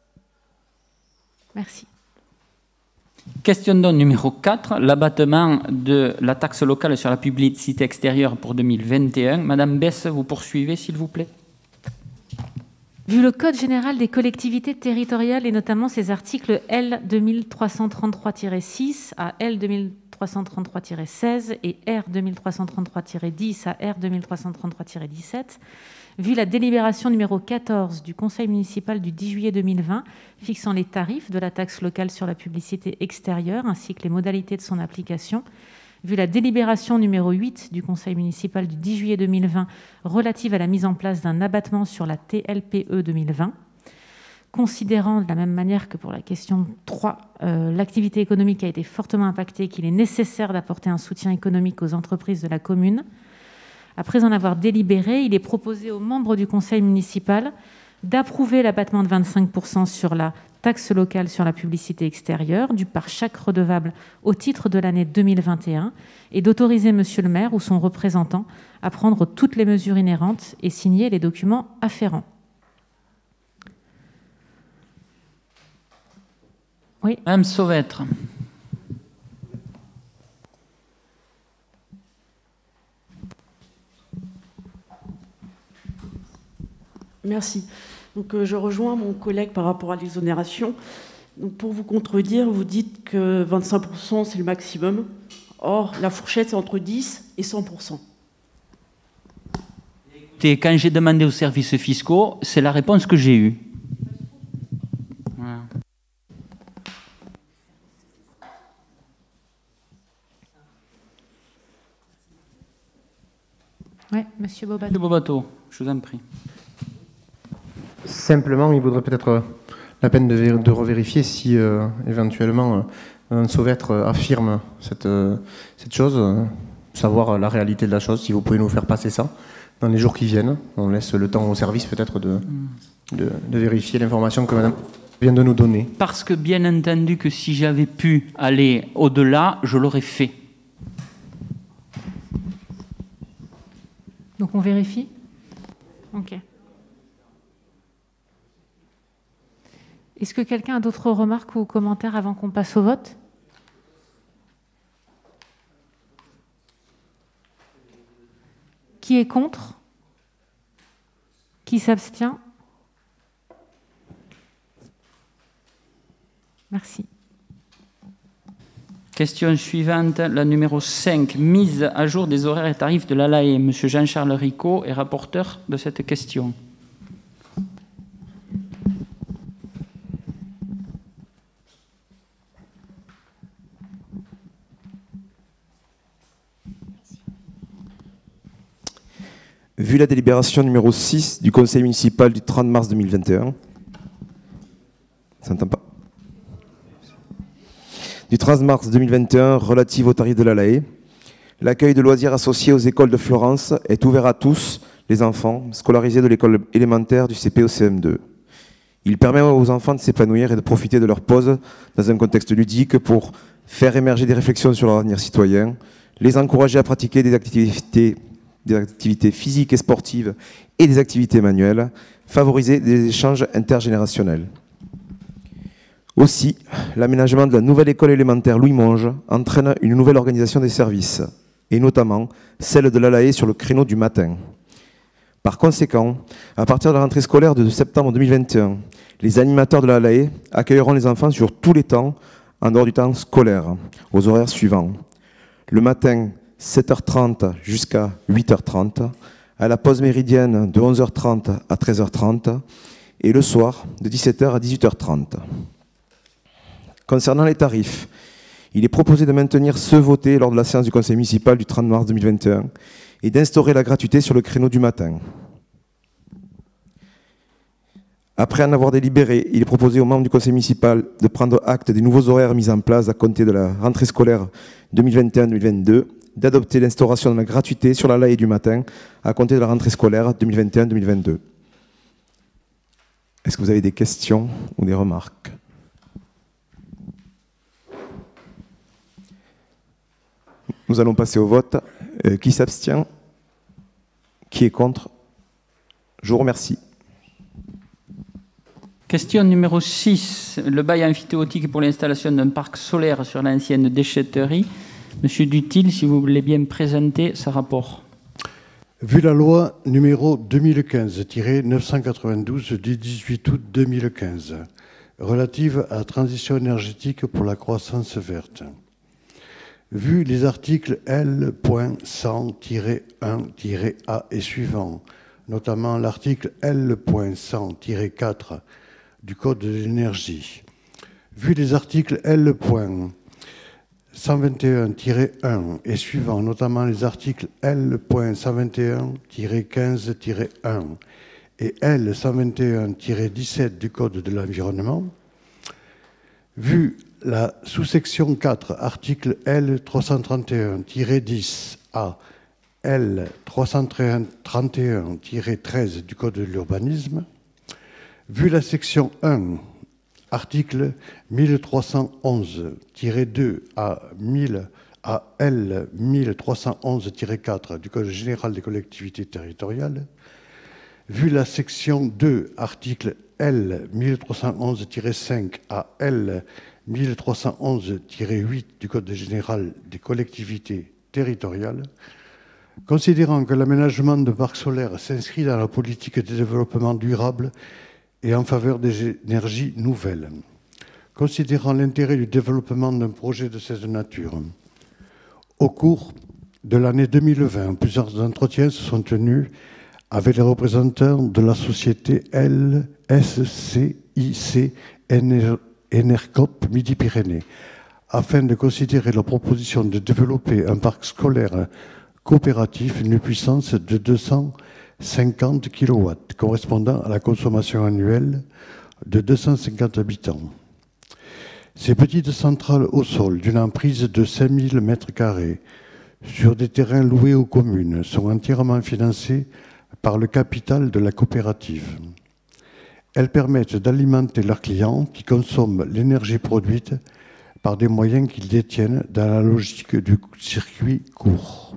Merci. Question donc numéro 4, l'abattement de la taxe locale sur la publicité extérieure pour 2021. Madame Besse, vous poursuivez, s'il vous plaît. Vu le Code général des collectivités territoriales et notamment ses articles L 2333-6 à L 2333-16 et R 2333-10 à R 2333-17, vu la délibération numéro 14 du Conseil municipal du 10 juillet 2020 fixant les tarifs de la taxe locale sur la publicité extérieure ainsi que les modalités de son application, vu la délibération numéro 8 du Conseil municipal du 10 juillet 2020 relative à la mise en place d'un abattement sur la TLPE 2020, considérant de la même manière que pour la question 3, l'activité économique a été fortement impactée et qu'il est nécessaire d'apporter un soutien économique aux entreprises de la commune, après en avoir délibéré, il est proposé aux membres du Conseil municipal d'approuver l'abattement de 25% sur la taxe locale sur la publicité extérieure due par chaque redevable au titre de l'année 2021 et d'autoriser Monsieur le maire ou son représentant à prendre toutes les mesures inhérentes et signer les documents afférents. Oui. Madame Sauvêtre. Merci. Donc, je rejoins mon collègue par rapport à l'exonération. Donc, pour vous contredire, vous dites que 25% c'est le maximum. Or, la fourchette c'est entre 10 et 100%. Et quand j'ai demandé aux services fiscaux, c'est la réponse que j'ai eue. Voilà. Oui, Monsieur Bobato. Monsieur Bobato, je vous en prie. Simplement, il vaudrait peut-être la peine de revérifier si éventuellement un Sauvêtre affirme cette chose, savoir la réalité de la chose, si vous pouvez nous faire passer ça dans les jours qui viennent. On laisse le temps au service peut-être de vérifier l'information que Madame vient de nous donner. Parce que bien entendu que si j'avais pu aller au-delà, je l'aurais fait. Donc on vérifie? Ok. Est-ce que quelqu'un a d'autres remarques ou commentaires avant qu'on passe au vote? Qui est contre? Qui s'abstient? Merci. Question suivante, la numéro 5, mise à jour des horaires et tarifs de l'ALAE. Monsieur Jean-Charles Ricot est rapporteur de cette question. Vu la délibération numéro 6 du Conseil municipal du 30 mars 2021, ça n'entend pas. Du 13 mars 2021 relative au tarif de l'ALAE, l'accueil de loisirs associés aux écoles de Florence est ouvert à tous les enfants scolarisés de l'école élémentaire du CP au CM2. Il permet aux enfants de s'épanouir et de profiter de leur pause dans un contexte ludique pour faire émerger des réflexions sur leur avenir citoyen, les encourager à pratiquer des activités physiques et sportives et des activités manuelles, favoriser des échanges intergénérationnels. Aussi, l'aménagement de la nouvelle école élémentaire Louis Monge entraîne une nouvelle organisation des services, et notamment celle de l'ALAE sur le créneau du matin. Par conséquent, à partir de la rentrée scolaire de septembre 2021, les animateurs de la LAE accueilleront les enfants sur tous les temps, en dehors du temps scolaire, aux horaires suivants. Le matin, 7h30 jusqu'à 8h30, à la pause méridienne de 11h30 à 13h30, et le soir, de 17h à 18h30. Concernant les tarifs, il est proposé de maintenir ceux votés lors de la séance du conseil municipal du 30 mars 2021 et d'instaurer la gratuité sur le créneau du matin. Après en avoir délibéré, il est proposé aux membres du conseil municipal de prendre acte des nouveaux horaires mis en place à compter de la rentrée scolaire 2021-2022, d'adopter l'instauration de la gratuité sur la LAE du matin à compter de la rentrée scolaire 2021-2022. Est-ce que vous avez des questions ou des remarques? Nous allons passer au vote. Qui s'abstient? Qui est contre? Je vous remercie. Question numéro 6. Le bail amphithéotique pour l'installation d'un parc solaire sur l'ancienne déchetterie. Monsieur Dutil, si vous voulez bien présenter ce rapport. Vu la loi numéro 2015-992 du 18 août 2015, relative à la transition énergétique pour la croissance verte, vu les articles L.100-1-A et suivants, notamment l'article L.100-4 du Code de l'énergie, vu les articles L.121-1 et suivants, notamment les articles L.121-15-1 et L.121-17 du Code de l'environnement, vu la sous-section 4, article L331-10 à L331-13 du Code de l'urbanisme, vu la section 1, article 1311-2 à L1311-4 du Code général des collectivités territoriales, vu la section 2, article L1311-5 à L1311-8 du Code général des collectivités territoriales, considérant que l'aménagement de parcs solaires s'inscrit dans la politique de développement durable et en faveur des énergies nouvelles, considérant l'intérêt du développement d'un projet de cette nature. Au cours de l'année 2020, plusieurs entretiens se sont tenus avec les représentants de la société LSCIC Enercop Midi-Pyrénées, afin de considérer la proposition de développer un parc scolaire coopératif d'une puissance de 250 kW, correspondant à la consommation annuelle de 250 habitants. Ces petites centrales au sol, d'une emprise de 5000 m², sur des terrains loués aux communes, sont entièrement financées par le capital de la coopérative. Elles permettent d'alimenter leurs clients qui consomment l'énergie produite par des moyens qu'ils détiennent dans la logique du circuit court.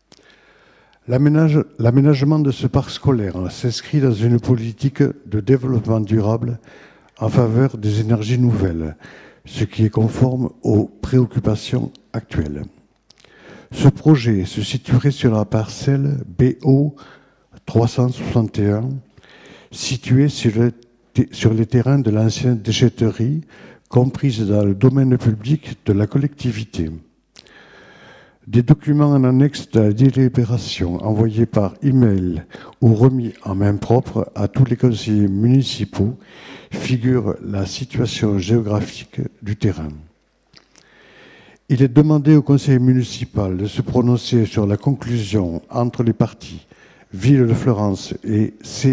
L'aménagement de ce parc scolaire s'inscrit dans une politique de développement durable en faveur des énergies nouvelles, ce qui est conforme aux préoccupations actuelles. Ce projet se situerait sur la parcelle BO 361, située sur les terrains de l'ancienne déchetterie, comprise dans le domaine public de la collectivité. Des documents en annexe de la délibération envoyés par email ou remis en main propre à tous les conseillers municipaux figurent la situation géographique du terrain. Il est demandé au conseil municipal de se prononcer sur la conclusion entre les parties Ville de Florence et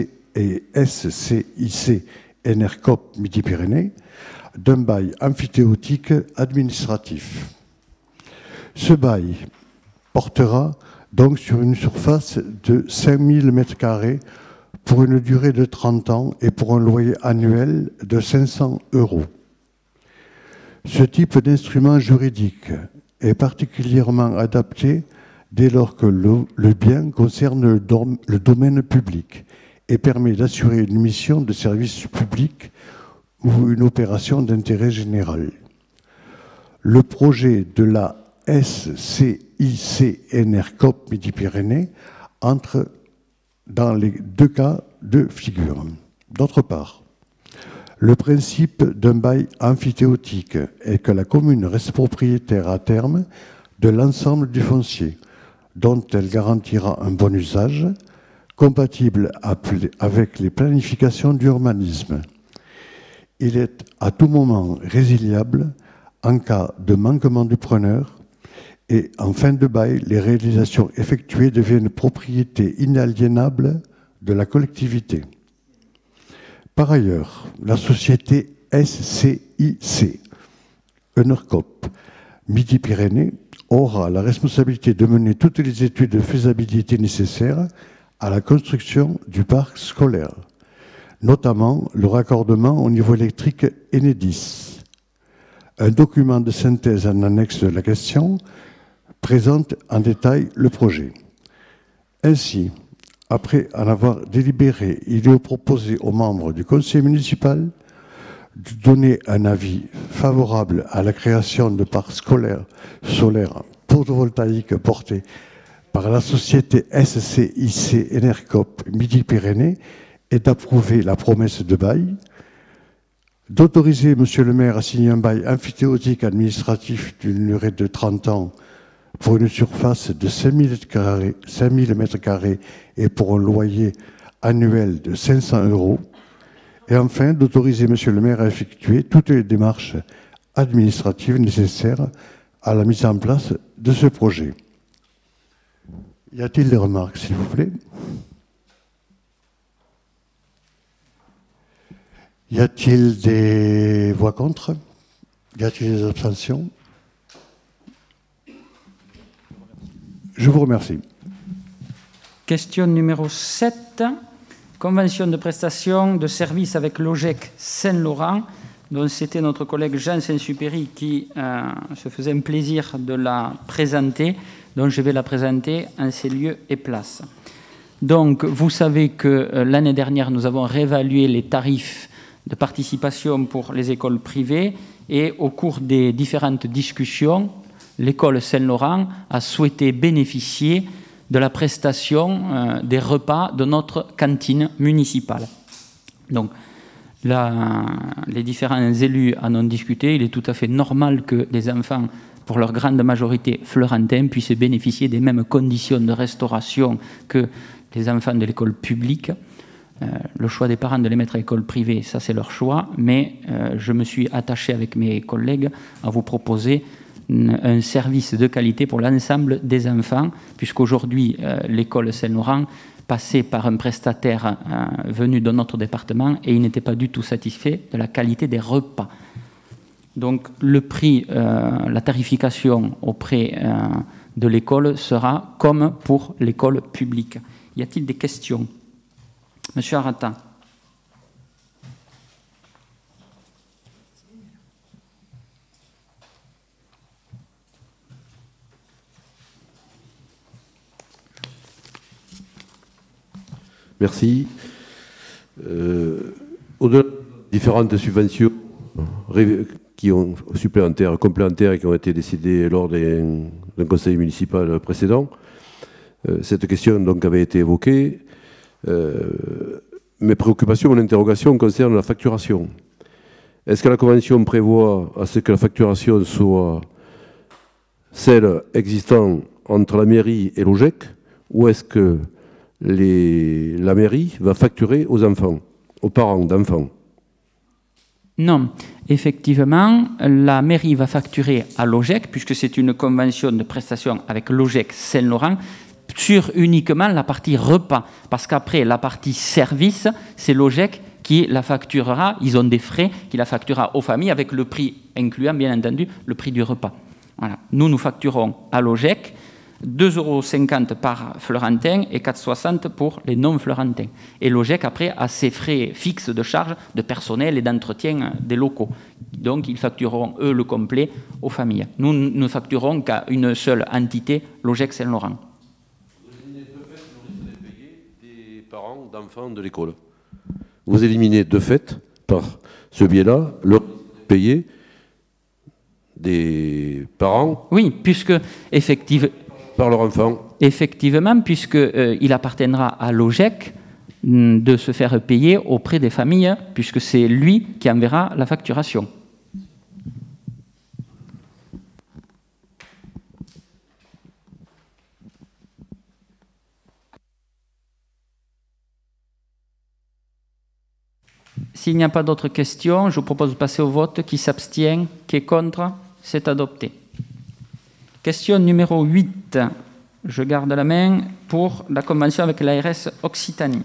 SCIC Enercop Midi-Pyrénées d'un bail amphithéotique administratif. Ce bail portera donc sur une surface de 5000 m² pour une durée de 30 ans et pour un loyer annuel de 500 €. Ce type d'instrument juridique est particulièrement adapté dès lors que le bien concerne le domaine public et permet d'assurer une mission de service public ou une opération d'intérêt général. Le projet de la SCIC Enercop Midi-Pyrénées entre dans les deux cas de figure. D'autre part, le principe d'un bail amphithéotique est que la commune reste propriétaire à terme de l'ensemble du foncier, dont elle garantira un bon usage, compatible avec les planifications d'urbanisme. Il est à tout moment résiliable en cas de manquement du preneur et en fin de bail, les réalisations effectuées deviennent propriété inaliénable de la collectivité. Par ailleurs, la société SCIC, Enercop, Midi-Pyrénées, aura la responsabilité de mener toutes les études de faisabilité nécessaires à la construction du parc scolaire, notamment le raccordement au niveau électrique Enedis. Un document de synthèse en annexe de la question présente en détail le projet. Ainsi, après en avoir délibéré, il est proposé aux membres du conseil municipal de donner un avis favorable à la création de parcs scolaires solaires photovoltaïques portés par la société SCIC Enercop Midi-Pyrénées et d'approuver la promesse de bail, d'autoriser Monsieur le maire à signer un bail amphithéotique administratif d'une durée de 30 ans pour une surface de 5 000 m² et pour un loyer annuel de 500 €. Et enfin, d'autoriser Monsieur le maire à effectuer toutes les démarches administratives nécessaires à la mise en place de ce projet. Y a-t-il des remarques, s'il vous plaît? Y a-t-il des voix contre? Y a-t-il des abstentions? Je vous remercie. Question numéro 7. Convention de prestation de services avec l'OGEC Saint-Laurent, dont c'était notre collègue Jean Saint-Supéry qui se faisait un plaisir de la présenter, donc je vais la présenter en ces lieux et places. Donc, vous savez que l'année dernière, nous avons réévalué les tarifs de participation pour les écoles privées et au cours des différentes discussions, l'école Saint-Laurent a souhaité bénéficier de la prestation des repas de notre cantine municipale. Donc, les différents élus en ont discuté. Il est tout à fait normal que les enfants, pour leur grande majorité florentins, puissent bénéficier des mêmes conditions de restauration que les enfants de l'école publique. Le choix des parents de les mettre à l'école privée, ça c'est leur choix, mais je me suis attaché avec mes collègues à vous proposer un service de qualité pour l'ensemble des enfants, puisqu'aujourd'hui, l'école Saint-Laurent passait par un prestataire venu de notre département et il n'était pas du tout satisfait de la qualité des repas. Donc le prix, la tarification auprès de l'école sera comme pour l'école publique. Y a-t-il des questions? Monsieur Arata. Merci. Au-delà des différentes subventions complémentaires et qui ont été décidées lors d'un conseil municipal précédent, cette question donc avait été évoquée. Mes préoccupations, mon interrogation concerne la facturation. Est-ce que la Convention prévoit à ce que la facturation soit celle existant entre la mairie et l'OGEC, ou est-ce que la mairie va facturer aux enfants, aux parents d'enfants? Non, effectivement, la mairie va facturer à l'OGEC, puisque c'est une convention de prestation avec l'OGEC Saint-Laurent, sur uniquement la partie repas, parce qu'après, la partie service, c'est l'OGEC qui la facturera, ils ont des frais, qui la facturera aux familles, avec le prix incluant, bien entendu, le prix du repas. Voilà. Nous facturons à l'OGEC 2,50 € par florentin et 4,60 € pour les non-florentins. Et l'OGEC, après, a ses frais fixes de charge de personnel et d'entretien des locaux. Donc, ils factureront, eux, le complet aux familles. Nous ne facturons qu'à une seule entité, l'OGEC Saint-Laurent. Vous éliminez de fait le risque de payer des parents d'enfants de l'école. Vous éliminez de fait, par ce biais-là, le risque de payer des parents. Oui, puisque, effectivement... par leur enfant. Effectivement, puisqu'il appartiendra à l'OGEC de se faire payer auprès des familles, puisque c'est lui qui enverra la facturation. S'il n'y a pas d'autres questions, je vous propose de passer au vote. Qui s'abstient? Qui est contre? C'est adopté. Question numéro 8. Je garde la main pour la convention avec l'ARS Occitanie.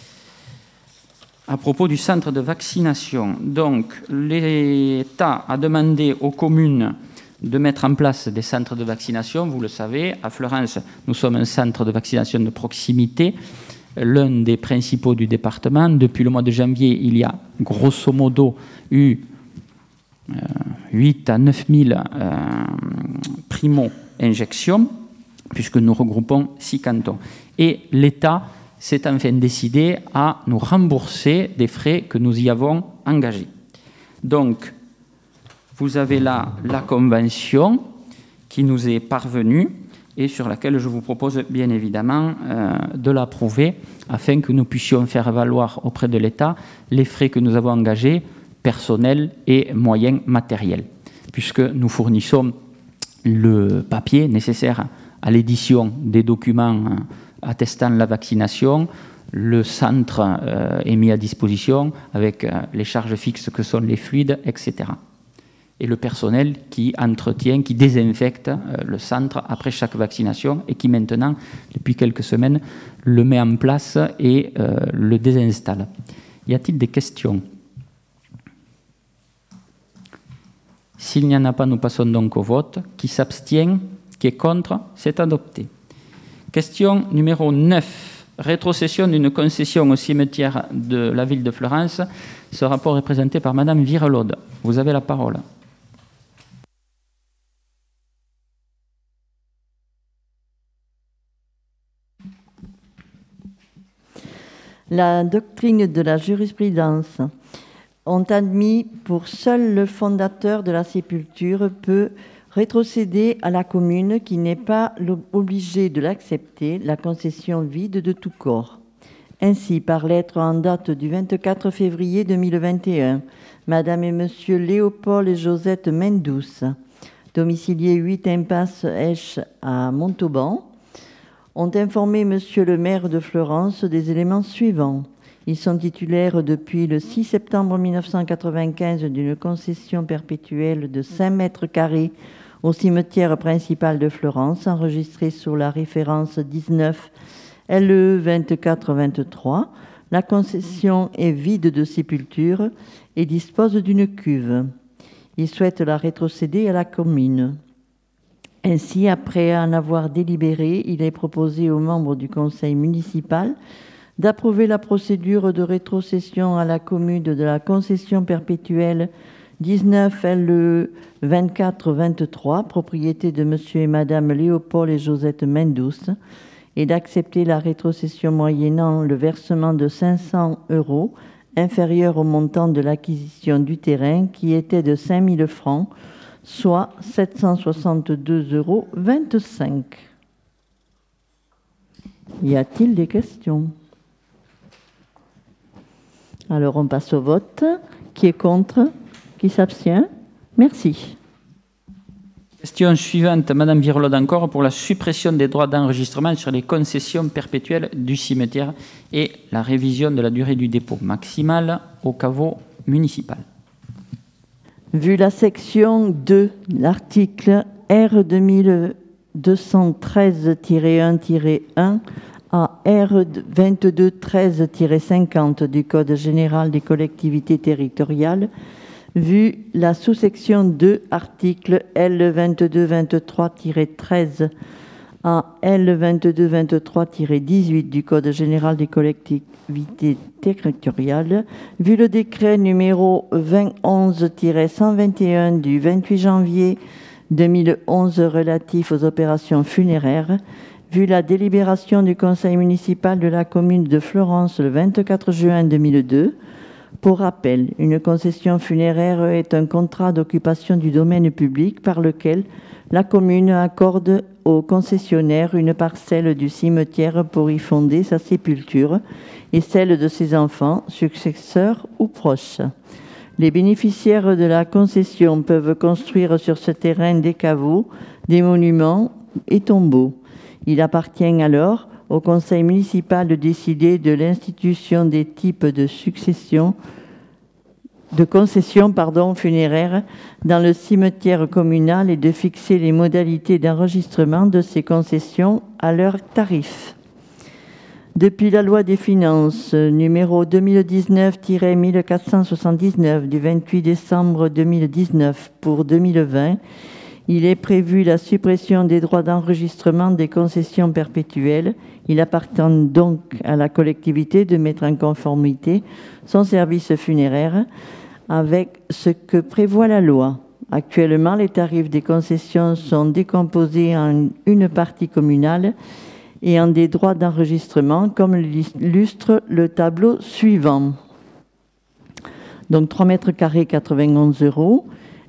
À propos du centre de vaccination, donc l'État a demandé aux communes de mettre en place des centres de vaccination. Vous le savez, à Fleurance, nous sommes un centre de vaccination de proximité, l'un des principaux du département. Depuis le mois de janvier, il y a grosso modo eu 8 à 9 000 primo-injections, puisque nous regroupons 6 cantons. Et l'État s'est enfin décidé à nous rembourser des frais que nous y avons engagés. Donc, vous avez là la convention qui nous est parvenue et sur laquelle je vous propose bien évidemment de l'approuver afin que nous puissions faire valoir auprès de l'État les frais que nous avons engagés, personnels et moyens matériels, puisque nous fournissons le papier nécessaire à l'édition des documents attestant la vaccination. Le centre est mis à disposition avec les charges fixes que sont les fluides, etc. Et le personnel qui entretient, qui désinfecte le centre après chaque vaccination et qui maintenant, depuis quelques semaines, le met en place et le désinstalle. Y a-t-il des questions? S'il n'y en a pas, nous passons donc au vote. Qui s'abstient? Qui est contre? C'est adopté. Question numéro 9. Rétrocession d'une concession au cimetière de la ville de Fleurance. Ce rapport est présenté par Madame Virelode. Vous avez la parole. La doctrine de la jurisprudence ont admis pour seul le fondateur de la sépulture peut rétrocéder à la commune qui n'est pas obligée de l'accepter la concession vide de tout corps. Ainsi, par lettre en date du 24 février 2021, Madame et Monsieur Léopold et Josette Mendous, domiciliés 8 impasse Esch à Montauban, ont informé Monsieur le maire de Fleurance des éléments suivants. Ils sont titulaires depuis le 6 septembre 1995 d'une concession perpétuelle de 5 mètres carrés au cimetière principal de Fleurance, enregistrée sur la référence 19 LE 2423. La concession est vide de sépulture et dispose d'une cuve. Ils souhaitent la rétrocéder à la commune. Ainsi, après en avoir délibéré, il est proposé aux membres du conseil municipal d'approuver la procédure de rétrocession à la commune de la concession perpétuelle 19 LE 2423, propriété de Monsieur et Madame Léopold et Josette Mendous, et d'accepter la rétrocession moyennant le versement de 500 €, inférieur au montant de l'acquisition du terrain qui était de 5 000 francs, soit 762,25 €. Y a-t-il des questions? Alors on passe au vote. Qui est contre? Qui s'abstient? Merci. Question suivante, Madame Virelode encore, pour la suppression des droits d'enregistrement sur les concessions perpétuelles du cimetière et la révision de la durée du dépôt maximale au caveau municipal. Vu la section 2, l'article R 2213-1-1 à R 2213-50 du Code général des collectivités territoriales, vu la sous-section 2, article L 2223-13 à L 2223-18 du Code général des collectivités territoriales, vu le décret numéro 2011-121 du 28 janvier 2011 relatif aux opérations funéraires, vu la délibération du conseil municipal de la commune de Fleurance le 24 juin 2002, Pour rappel, une concession funéraire est un contrat d'occupation du domaine public par lequel la commune accorde au concessionnaire une parcelle du cimetière pour y fonder sa sépulture et celle de ses enfants, successeurs ou proches. Les bénéficiaires de la concession peuvent construire sur ce terrain des caveaux, des monuments et tombeaux. Il appartient alors au conseil municipal de décider de l'institution des types de concessions funéraires dans le cimetière communal et de fixer les modalités d'enregistrement de ces concessions à leurs tarifs. Depuis la loi des finances numéro 2019-1479 du 28 décembre 2019 pour 2020, il est prévu la suppression des droits d'enregistrement des concessions perpétuelles. Il appartient donc à la collectivité de mettre en conformité son service funéraire avec ce que prévoit la loi. Actuellement, les tarifs des concessions sont décomposés en une partie communale et en des droits d'enregistrement, comme l'illustre le tableau suivant. Donc 3 mètres carrés, 91 €.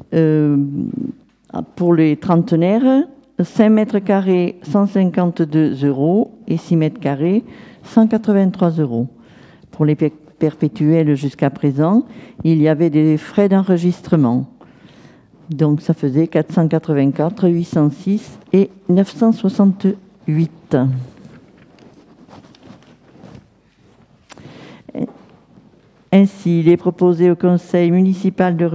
Pour les trentenaires, 5 mètres carrés, 152 € et 6 mètres carrés, 183 €. Pour les perpétuels jusqu'à présent, il y avait des frais d'enregistrement. Donc ça faisait 484, 806 et 968. Ainsi, il est proposé au conseil municipal de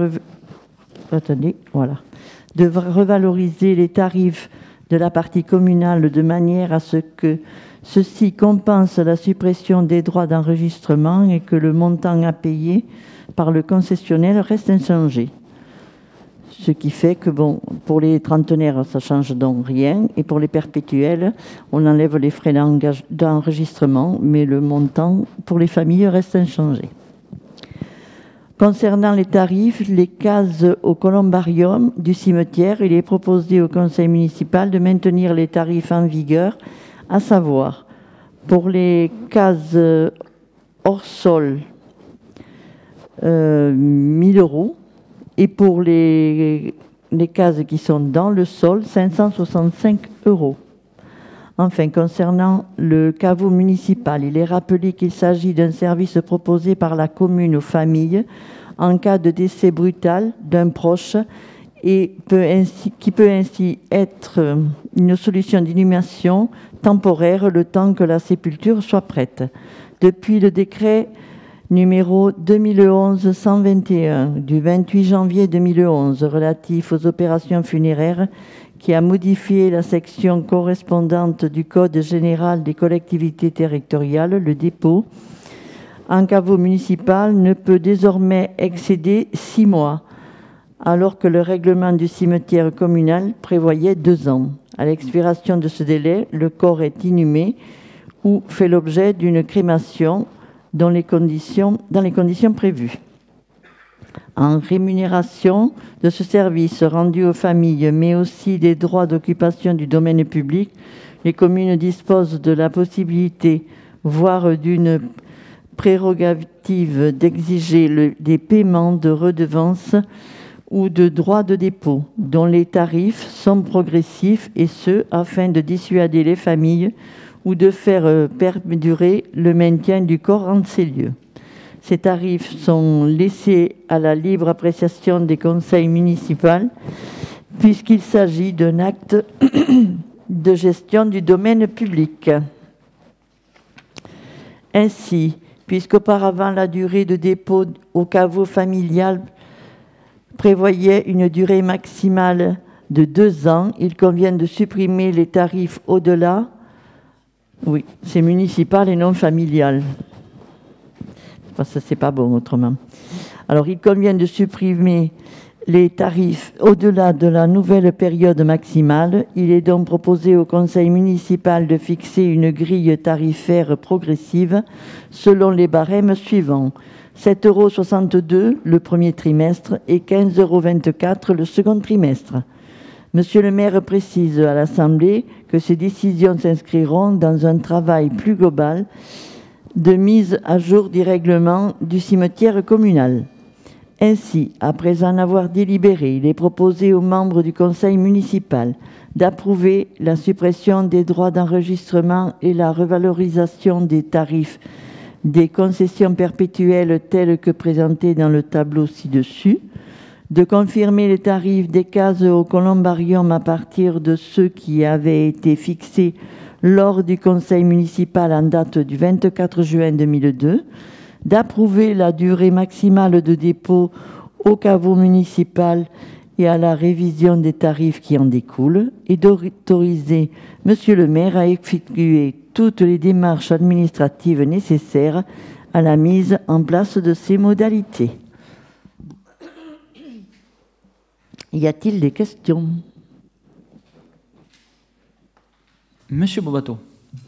revaloriser les tarifs de la partie communale de manière à ce que ceci compense la suppression des droits d'enregistrement et que le montant à payer par le concessionnaire reste inchangé. Ce qui fait que, pour les trentenaires, ça ne change donc rien. Et pour les perpétuels, on enlève les frais d'enregistrement, mais le montant pour les familles reste inchangé. Concernant les tarifs, les cases au columbarium du cimetière, il est proposé au conseil municipal de maintenir les tarifs en vigueur, à savoir, pour les cases hors sol, 1 000 €, et pour les cases qui sont dans le sol, 565 €. Enfin, concernant le caveau municipal, il est rappelé qu'il s'agit d'un service proposé par la commune aux familles en cas de décès brutal d'un proche et qui peut ainsi être une solution d'inhumation temporaire le temps que la sépulture soit prête. Depuis le décret numéro 2011-121 du 28 janvier 2011 relatif aux opérations funéraires qui a modifié la section correspondante du Code général des collectivités territoriales, le dépôt, un caveau municipal ne peut désormais excéder 6 mois, alors que le règlement du cimetière communal prévoyait 2 ans. À l'expiration de ce délai, le corps est inhumé ou fait l'objet d'une crémation dans les conditions prévues. En rémunération de ce service rendu aux familles, mais aussi des droits d'occupation du domaine public, les communes disposent de la possibilité, voire d'une prérogative d'exiger des paiements de redevances ou de droits de dépôt, dont les tarifs sont progressifs, et ce, afin de dissuader les familles ou de faire perdurer le maintien du corps en ces lieux. Ces tarifs sont laissés à la libre appréciation des conseils municipaux, puisqu'il s'agit d'un acte de gestion du domaine public. Ainsi, puisqu'auparavant la durée de dépôt au caveau familial prévoyait une durée maximale de 2 ans, il convient de supprimer les tarifs au-delà. Oui, c'est municipal et non familial. Ça, c'est pas bon autrement. Alors, il convient de supprimer les tarifs au-delà de la nouvelle période maximale. Il est donc proposé au conseil municipal de fixer une grille tarifaire progressive selon les barèmes suivants. 7,62 € le premier trimestre et 15,24 € le second trimestre. Monsieur le maire précise à l'Assemblée que ces décisions s'inscriront dans un travail plus global de mise à jour du règlement du cimetière communal. Ainsi, après en avoir délibéré, il est proposé aux membres du conseil municipal d'approuver la suppression des droits d'enregistrement et la revalorisation des tarifs des concessions perpétuelles telles que présentées dans le tableau ci-dessus, de confirmer les tarifs des cases au columbarium à partir de ceux qui avaient été fixés lors du conseil municipal en date du 24 juin 2002, d'approuver la durée maximale de dépôt au caveau municipal et à la révision des tarifs qui en découlent, et d'autoriser Monsieur le maire à effectuer toutes les démarches administratives nécessaires à la mise en place de ces modalités. Y a-t-il des questions? Monsieur Bobato.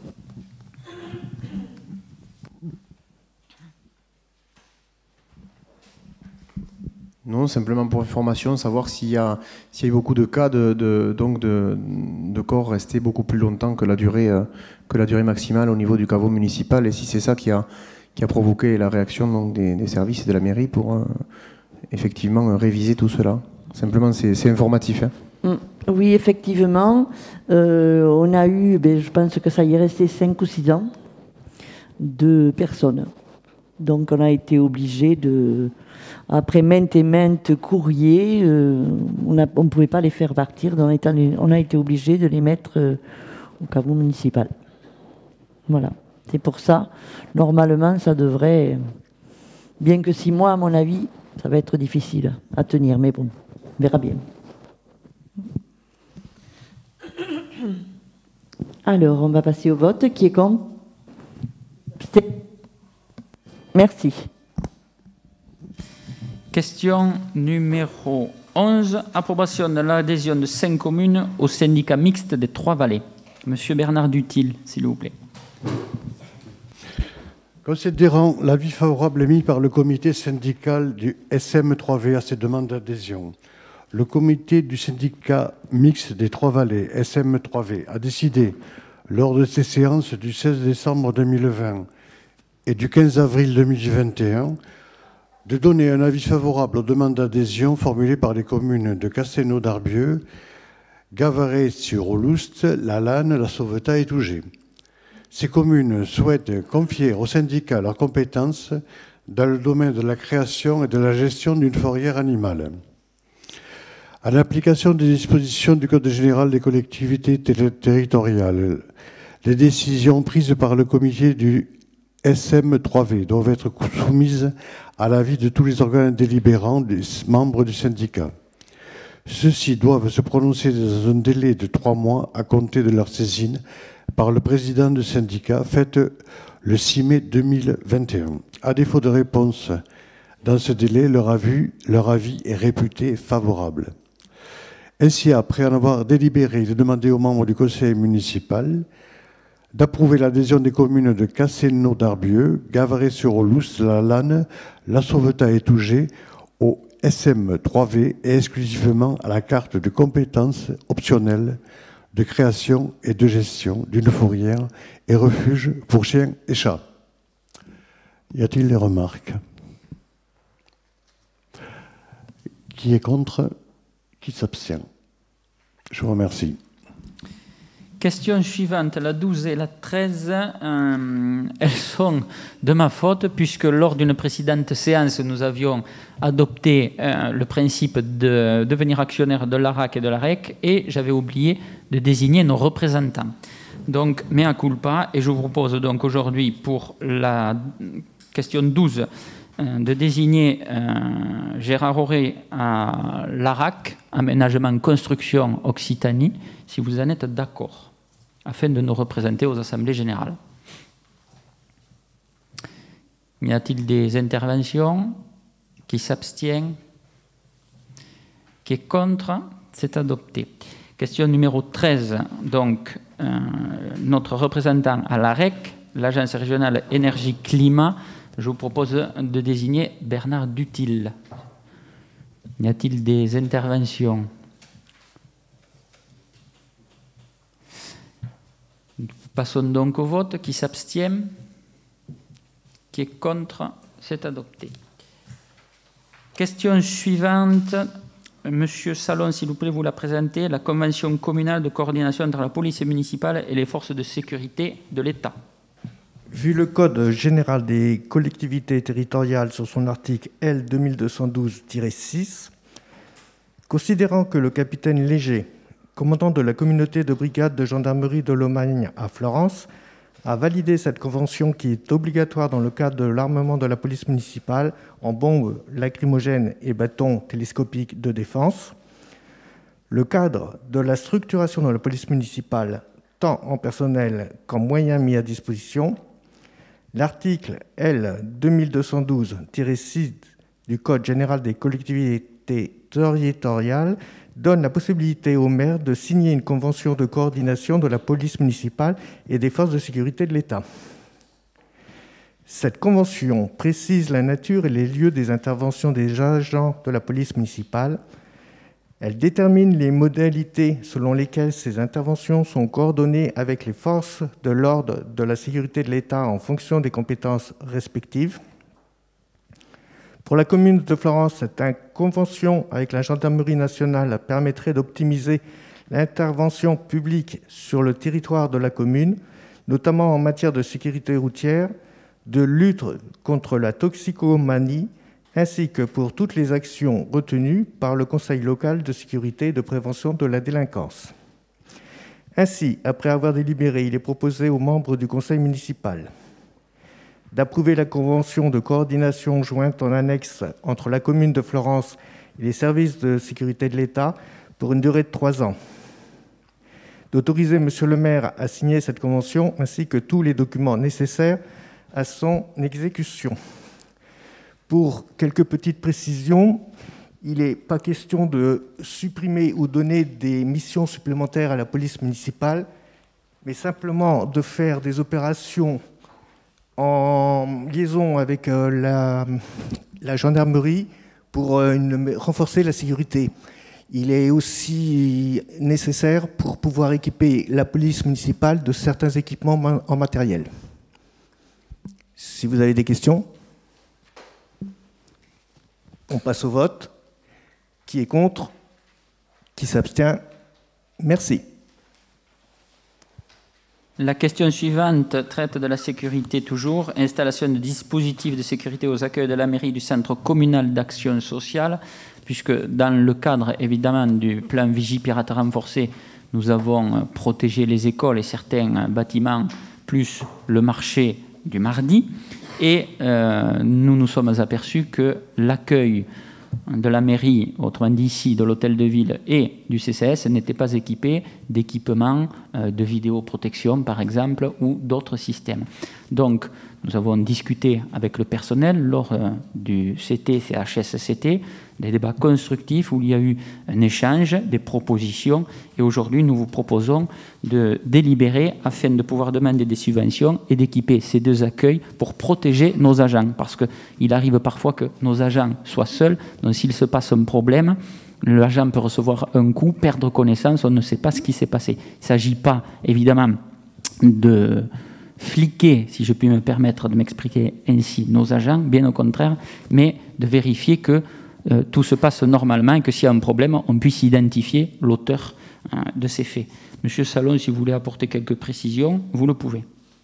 Non, simplement pour information, savoir s'il y a eu beaucoup de cas de corps restés beaucoup plus longtemps que la durée maximale au niveau du caveau municipal, et si c'est ça qui a provoqué la réaction donc, des services de la mairie pour effectivement réviser tout cela. Simplement, c'est informatif. Hein. Oui, effectivement. On a eu, je pense que ça y est resté 5 ou 6 ans, de personnes. Donc on a été obligé de... Après maintes et maintes courriers, on ne pouvait pas les faire partir, donc on a été obligé de les mettre au caveau municipal. Voilà. C'est pour ça, normalement, ça devrait... Bien que 6 mois, à mon avis, ça va être difficile à tenir, mais bon, on verra bien. Alors, on va passer au vote. Qui est contre? Merci. Question numéro 11. Approbation de l'adhésion de 5 communes au syndicat mixte des Trois-Vallées. Monsieur Bernard Dutil, s'il vous plaît. Considérant l'avis favorable émis par le comité syndical du SM3V à ces demandes d'adhésion, le comité du syndicat mixte des Trois-Vallées, SM3V, a décidé, lors de ses séances du 16 décembre 2020 et du 15 avril 2021, de donner un avis favorable aux demandes d'adhésion formulées par les communes de Castelnau-d'Arbieux, Gavaret-sur-Aulouste, La Lanne, La Sauvetat et Tougé. Ces communes souhaitent confier au syndicat leurs compétences dans le domaine de la création et de la gestion d'une fourrière animale. En application des dispositions du Code général des collectivités territoriales, les décisions prises par le comité du SM3V doivent être soumises à l'avis de tous les organes délibérants des membres du syndicat. Ceux-ci doivent se prononcer dans un délai de 3 mois à compter de leur saisine par le président du syndicat, faite le 6 mai 2021. À défaut de réponse dans ce délai, leur avis est réputé favorable. Ainsi, après en avoir délibéré, de demander aux membres du conseil municipal d'approuver l'adhésion des communes de Castelnau-d'Arbieux, Gavaret-sur-Aulouste, La Lanne, La Sauvetat et Tougé au SM3V et exclusivement à la carte de compétences optionnelles de création et de gestion d'une fourrière et refuge pour chiens et chats. Y a-t-il des remarques? Qui est contre? Qui s'abstient? Je vous remercie. Question suivante, la 12 et la 13, elles sont de ma faute, puisque lors d'une précédente séance, nous avions adopté le principe de devenir actionnaire de l'ARAC et de l'AREC, et j'avais oublié de désigner nos représentants. Donc, mea culpa, et je vous propose donc aujourd'hui pour la question 12 de désigner Gérard Auré à l'ARAC, Aménagement Construction Occitanie, si vous en êtes d'accord, afin de nous représenter aux assemblées générales. Y a-t-il des interventions? Qui s'abstient? Qui est contre? C'est adopté. Question numéro 13, donc notre représentant à l'AREC, l'Agence régionale énergie-climat, je vous propose de désigner Bernard Dutil. Y a-t-il des interventions? Passons donc au vote. Qui s'abstient? Qui est contre? C'est adopté. Question suivante. Monsieur Salon, s'il vous plaît, vous la présentez. La convention communale de coordination entre la police municipale et les forces de sécurité de l'État. Vu le Code général des collectivités territoriales sur son article L 2212-6, considérant que le capitaine Léger, commandant de la communauté de brigade de gendarmerie de Lomagne à Florence, a validé cette convention qui est obligatoire dans le cadre de l'armement de la police municipale en bombes lacrymogènes et bâtons télescopiques de défense. Le cadre de la structuration de la police municipale, tant en personnel qu'en moyens mis à disposition. L'article L 2212-6 du Code général des collectivités territoriales donne la possibilité au maire de signer une convention de coordination de la police municipale et des forces de sécurité de l'État. Cette convention précise la nature et les lieux des interventions des agents de la police municipale. Elle détermine les modalités selon lesquelles ces interventions sont coordonnées avec les forces de l'ordre de la sécurité de l'État en fonction des compétences respectives. Pour la commune de Florence, cette convention avec la gendarmerie nationale permettrait d'optimiser l'intervention publique sur le territoire de la commune, notamment en matière de sécurité routière, de lutte contre la toxicomanie, ainsi que pour toutes les actions retenues par le Conseil local de sécurité et de prévention de la délinquance. Ainsi, après avoir délibéré, il est proposé aux membres du Conseil municipal d'approuver la convention de coordination jointe en annexe entre la commune de Florence et les services de sécurité de l'État pour une durée de 3 ans, d'autoriser Monsieur le maire à signer cette convention ainsi que tous les documents nécessaires à son exécution. Pour quelques petites précisions, il n'est pas question de supprimer ou donner des missions supplémentaires à la police municipale, mais simplement de faire des opérations en liaison avec la gendarmerie pour renforcer la sécurité. Il est aussi nécessaire pour pouvoir équiper la police municipale de certains équipements en matériel. Si vous avez des questions, on passe au vote. Qui est contre? Qui s'abstient? Merci. La question suivante traite de la sécurité toujours. Installation de dispositifs de sécurité aux accueils de la mairie du centre communal d'action sociale, puisque dans le cadre évidemment du plan Vigipirate renforcé, nous avons protégé les écoles et certains bâtiments, plus le marché du mardi. Et nous nous sommes aperçus que l'accueil de la mairie, autrement dit ici, de l'hôtel de ville et du CCS n'était pas équipé d'équipements de vidéoprotection, par exemple, ou d'autres systèmes. Donc, nous avons discuté avec le personnel lors du CHSCT, des débats constructifs où il y a eu un échange, des propositions, et aujourd'hui nous vous proposons de délibérer afin de pouvoir demander des subventions et d'équiper ces 2 accueils pour protéger nos agents, parce qu'il arrive parfois que nos agents soient seuls, donc s'il se passe un problème, l'agent peut recevoir un coup, perdre connaissance, on ne sait pas ce qui s'est passé. Il ne s'agit pas évidemment de fliquer, si je puis me permettre de m'expliquer ainsi, nos agents, bien au contraire, mais de vérifier que tout se passe normalement et que s'il y a un problème, on puisse identifier l'auteur de ces faits. Monsieur Salon, si vous voulez apporter quelques précisions, vous le pouvez.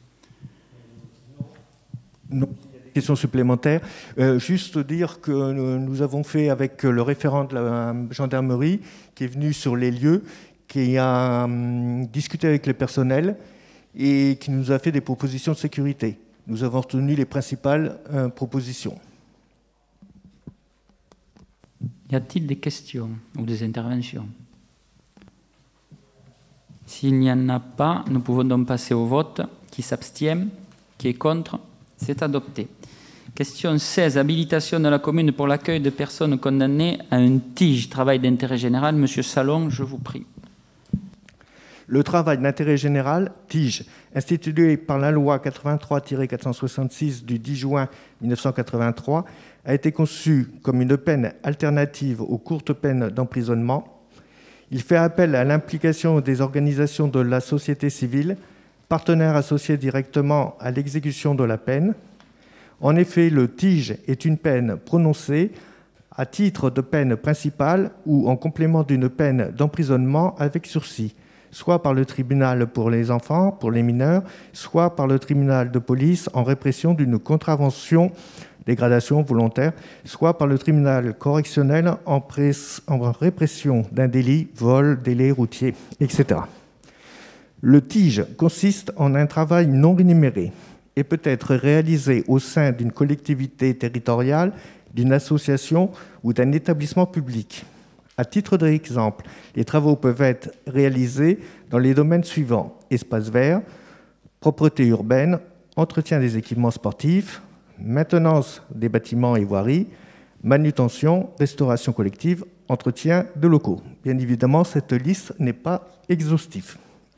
Non, il y a des questions supplémentaires. Juste dire que nous avons fait avec le référent de la gendarmerie qui est venu sur les lieux, qui a discuté avec le personnel et qui nous a fait des propositions de sécurité. Nous avons retenu les principales propositions. Y a-t-il des questions ou des interventions? S'il n'y en a pas, nous pouvons donc passer au vote. Qui s'abstient? Qui est contre? C'est adopté. Question 16. Habilitation de la commune pour l'accueil de personnes condamnées à un TIG, travail d'intérêt général. Monsieur Salon, je vous prie. Le travail d'intérêt général, TIG, institué par la loi 83-466 du 10 juin 1983, a été conçu comme une peine alternative aux courtes peines d'emprisonnement. Il fait appel à l'implication des organisations de la société civile, partenaires associés directement à l'exécution de la peine. En effet, le TIG est une peine prononcée à titre de peine principale ou en complément d'une peine d'emprisonnement avec sursis, soit par le tribunal pour les enfants, pour les mineurs, soit par le tribunal de police en répression d'une contravention, dégradation volontaire, soit par le tribunal correctionnel en répression d'un délit, vol, délai routier, etc. Le TIG consiste en un travail non rémunéré et peut être réalisé au sein d'une collectivité territoriale, d'une association ou d'un établissement public. À titre d'exemple, les travaux peuvent être réalisés dans les domaines suivants: espaces verts, propreté urbaine, entretien des équipements sportifs, maintenance des bâtiments et voiries, manutention, restauration collective, entretien de locaux. Bien évidemment, cette liste n'est pas exhaustive.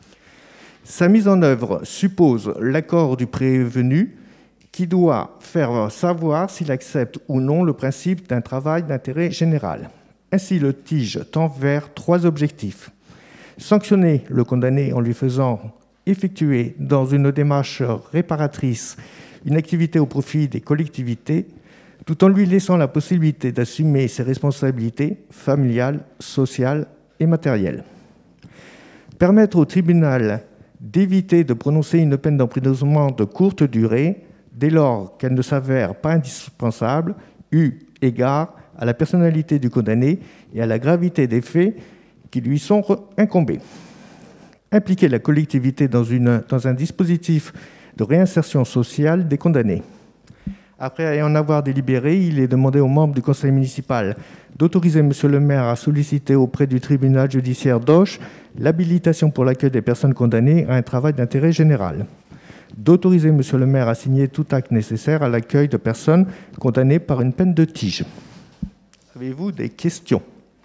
Sa mise en œuvre suppose l'accord du prévenu qui doit faire savoir s'il accepte ou non le principe d'un travail d'intérêt général. Ainsi, le TIG tend vers 3 objectifs. Sanctionner le condamné en lui faisant effectuer dans une démarche réparatrice une activité au profit des collectivités, tout en lui laissant la possibilité d'assumer ses responsabilités familiales, sociales et matérielles. Permettre au tribunal d'éviter de prononcer une peine d'emprisonnement de courte durée dès lors qu'elle ne s'avère pas indispensable, eu égard à la personnalité du condamné et à la gravité des faits qui lui sont incombés. Impliquer la collectivité dans un dispositif de réinsertion sociale des condamnés. Après en avoir délibéré, il est demandé aux membres du conseil municipal d'autoriser M. le maire à solliciter auprès du tribunal judiciaire d'Auch l'habilitation pour l'accueil des personnes condamnées à un travail d'intérêt général. D'autoriser M. le maire à signer tout acte nécessaire à l'accueil de personnes condamnées par une peine de TIG. Avez-vous des questions?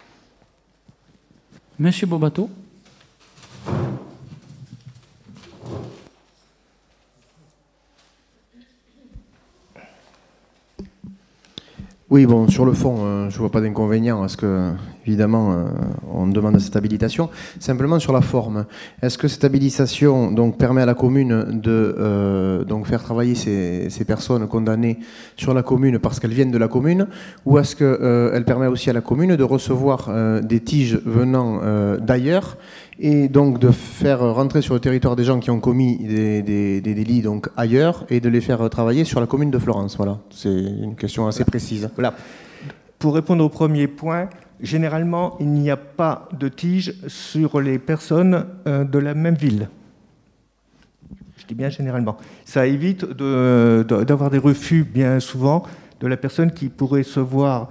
Monsieur Bobato. Oui, bon, sur le fond, je ne vois pas d'inconvénient parce que, évidemment, on demande cette habilitation. Simplement sur la forme, est-ce que cette habilitation donc, permet à la commune de donc faire travailler ces personnes condamnées sur la commune parce qu'elles viennent de la commune, ou est-ce qu'elle permet aussi à la commune de recevoir des tiges venant d'ailleurs et donc de faire rentrer sur le territoire des gens qui ont commis des délits donc ailleurs et de les faire travailler sur la commune de Florence? Voilà, c'est une question assez précise. Voilà. Pour répondre au premier point, généralement, il n'y a pas de tige sur les personnes de la même ville. Je dis bien généralement. Ça évite d'avoir des refus bien souvent de la personne qui pourrait se voir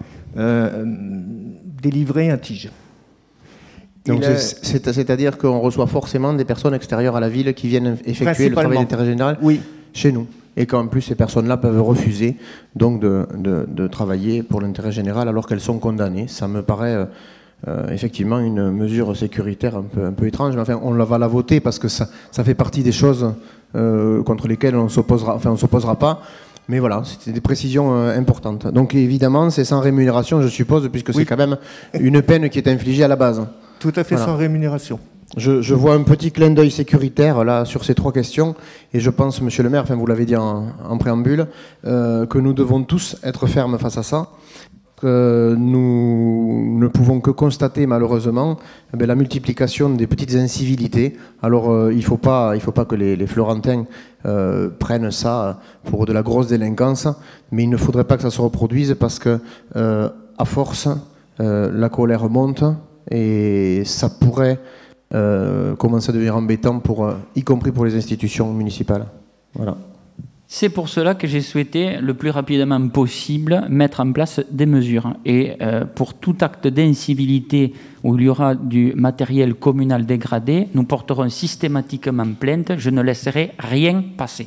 délivrer un tige. Donc c'est-à-dire qu'on reçoit forcément des personnes extérieures à la ville qui viennent effectuer le travail d'intérêt général chez nous. Et qu'en plus ces personnes-là peuvent refuser donc de travailler pour l'intérêt général alors qu'elles sont condamnées. Ça me paraît effectivement une mesure sécuritaire un peu étrange, mais enfin on va la voter parce que ça fait partie des choses contre lesquelles on s'opposera pas. Mais voilà, c'était des précisions importantes. Donc évidemment, c'est sans rémunération, je suppose, puisque c'est quand même une peine qui est infligée à la base. Tout à fait sans rémunération. Je vois un petit clin d'œil sécuritaire là sur ces 3 questions et je pense, monsieur le maire, enfin vous l'avez dit en préambule, que nous devons tous être fermes face à ça, que nous ne pouvons que constater malheureusement la multiplication des petites incivilités. Alors il ne faut pas que les Florentins prennent ça pour de la grosse délinquance, mais il ne faudrait pas que ça se reproduise parce que à force la colère monte et ça pourrait commencer à devenir embêtant y compris pour les institutions municipales. Voilà. C'est pour cela que j'ai souhaité, le plus rapidement possible, mettre en place des mesures. Et pour tout acte d'incivilité où il y aura du matériel communal dégradé, nous porterons systématiquement plainte. Je ne laisserai rien passer.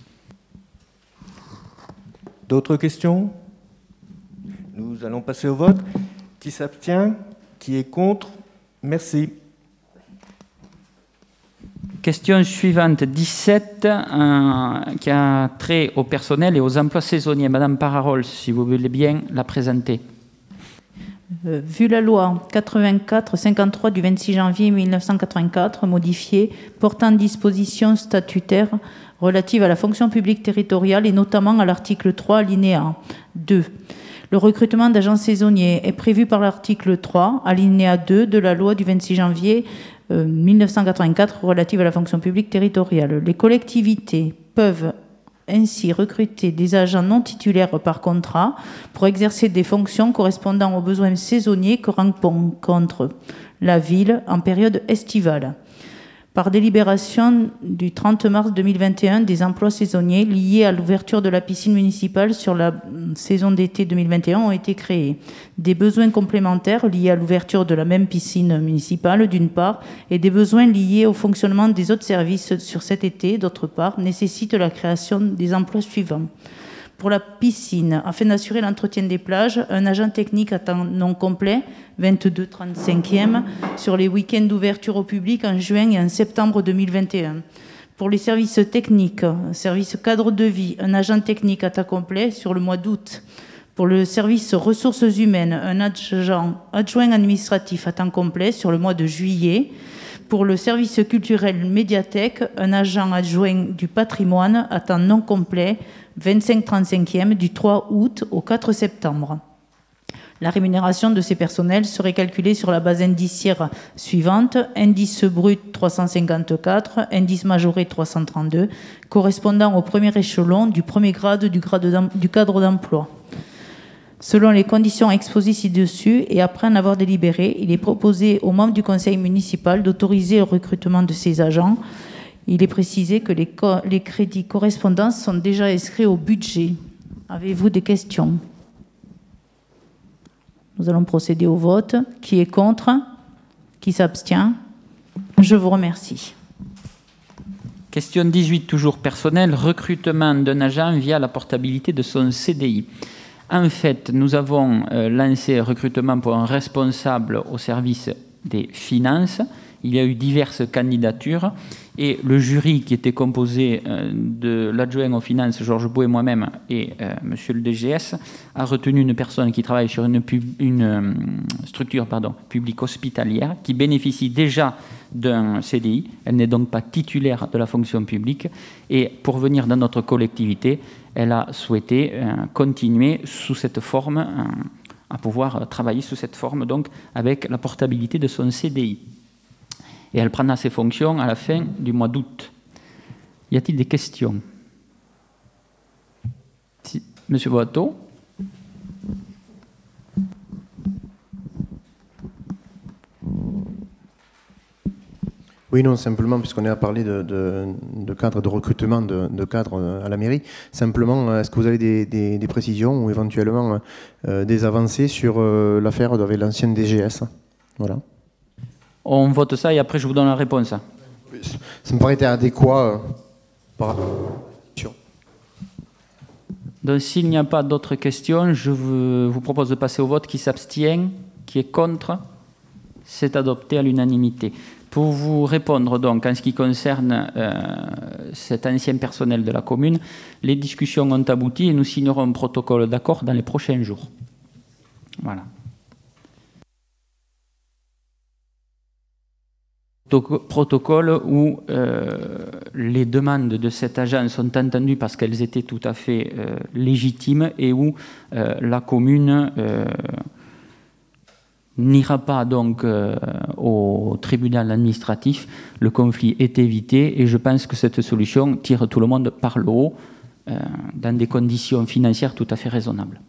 D'autres questions? Nous allons passer au vote. Qui s'abstient? Qui est contre? Merci. Question suivante, 17, qui a trait au personnel et aux emplois saisonniers. Madame Pararol, si vous voulez bien la présenter. Vu la loi 84-53 du 26 janvier 1984, modifiée, portant dispositions statutaires relative à la fonction publique territoriale et notamment à l'article 3, alinéa 2. Le recrutement d'agents saisonniers est prévu par l'article 3, alinéa 2 de la loi du 26 janvier 1984 relative à la fonction publique territoriale. Les collectivités peuvent ainsi recruter des agents non titulaires par contrat pour exercer des fonctions correspondant aux besoins saisonniers que rencontre la ville en période estivale. Par délibération du 30 mars 2021, des emplois saisonniers liés à l'ouverture de la piscine municipale sur la saison d'été 2021 ont été créés. Des besoins complémentaires liés à l'ouverture de la même piscine municipale, d'une part, et des besoins liés au fonctionnement des autres services sur cet été, d'autre part, nécessitent la création des emplois suivants. Pour la piscine, afin d'assurer l'entretien des plages, un agent technique à temps non complet, 22/35e, sur les week-ends d'ouverture au public en juin et en septembre 2021. Pour les services techniques, service cadre de vie, un agent technique à temps complet sur le mois d'août. Pour le service ressources humaines, un agent adjoint administratif à temps complet sur le mois de juillet. Pour le service culturel médiathèque, un agent adjoint du patrimoine à temps non complet, 25/35e, du 3 août au 4 septembre. La rémunération de ces personnels serait calculée sur la base indiciaire suivante: indice brut 354, indice majoré 332, correspondant au premier échelon du premier grade du cadre d'emploi. Selon les conditions exposées ci-dessus et après en avoir délibéré, il est proposé aux membres du conseil municipal d'autoriser le recrutement de ces agents. Il est précisé que les crédits correspondants sont déjà inscrits au budget. Avez-vous des questions? Nous allons procéder au vote. Qui est contre? Qui s'abstient? Je vous remercie. Question 18, toujours personnelle. Recrutement d'un agent via la portabilité de son CDI. En fait, nous avons lancé un recrutement pour un responsable au service des finances. Il y a eu diverses candidatures et le jury qui était composé de l'adjoint aux finances, Georges Beau et moi-même, et monsieur le DGS, a retenu une personne qui travaille sur une structure publique hospitalière qui bénéficie déjà d'un CDI. Elle n'est donc pas titulaire de la fonction publique et pour venir dans notre collectivité, elle a souhaité continuer sous cette forme, à pouvoir travailler sous cette forme, donc avec la portabilité de son CDI. Et elle prendra ses fonctions à la fin du mois d'août. Y a-t-il des questions? Monsieur Boato. Oui, non, simplement, puisqu'on est à parler de cadre de recrutement de cadres à la mairie, simplement, est-ce que vous avez des précisions ou éventuellement des avancées sur l'affaire avec l'ancienne DGS? Voilà. On vote ça et après je vous donne la réponse. Ça me paraît adéquat par rapport à la question. Donc s'il n'y a pas d'autres questions, je vous propose de passer au vote. Qui s'abstient? Qui est contre? C'est adopté à l'unanimité. Pour vous répondre donc en ce qui concerne cet ancien personnel de la commune, les discussions ont abouti et nous signerons un protocole d'accord dans les prochains jours. Voilà. Protocole où les demandes de cet agent sont entendues parce qu'elles étaient tout à fait légitimes et où la commune n'ira pas donc au tribunal administratif. Le conflit est évité et je pense que cette solution tire tout le monde par le haut dans des conditions financières tout à fait raisonnables.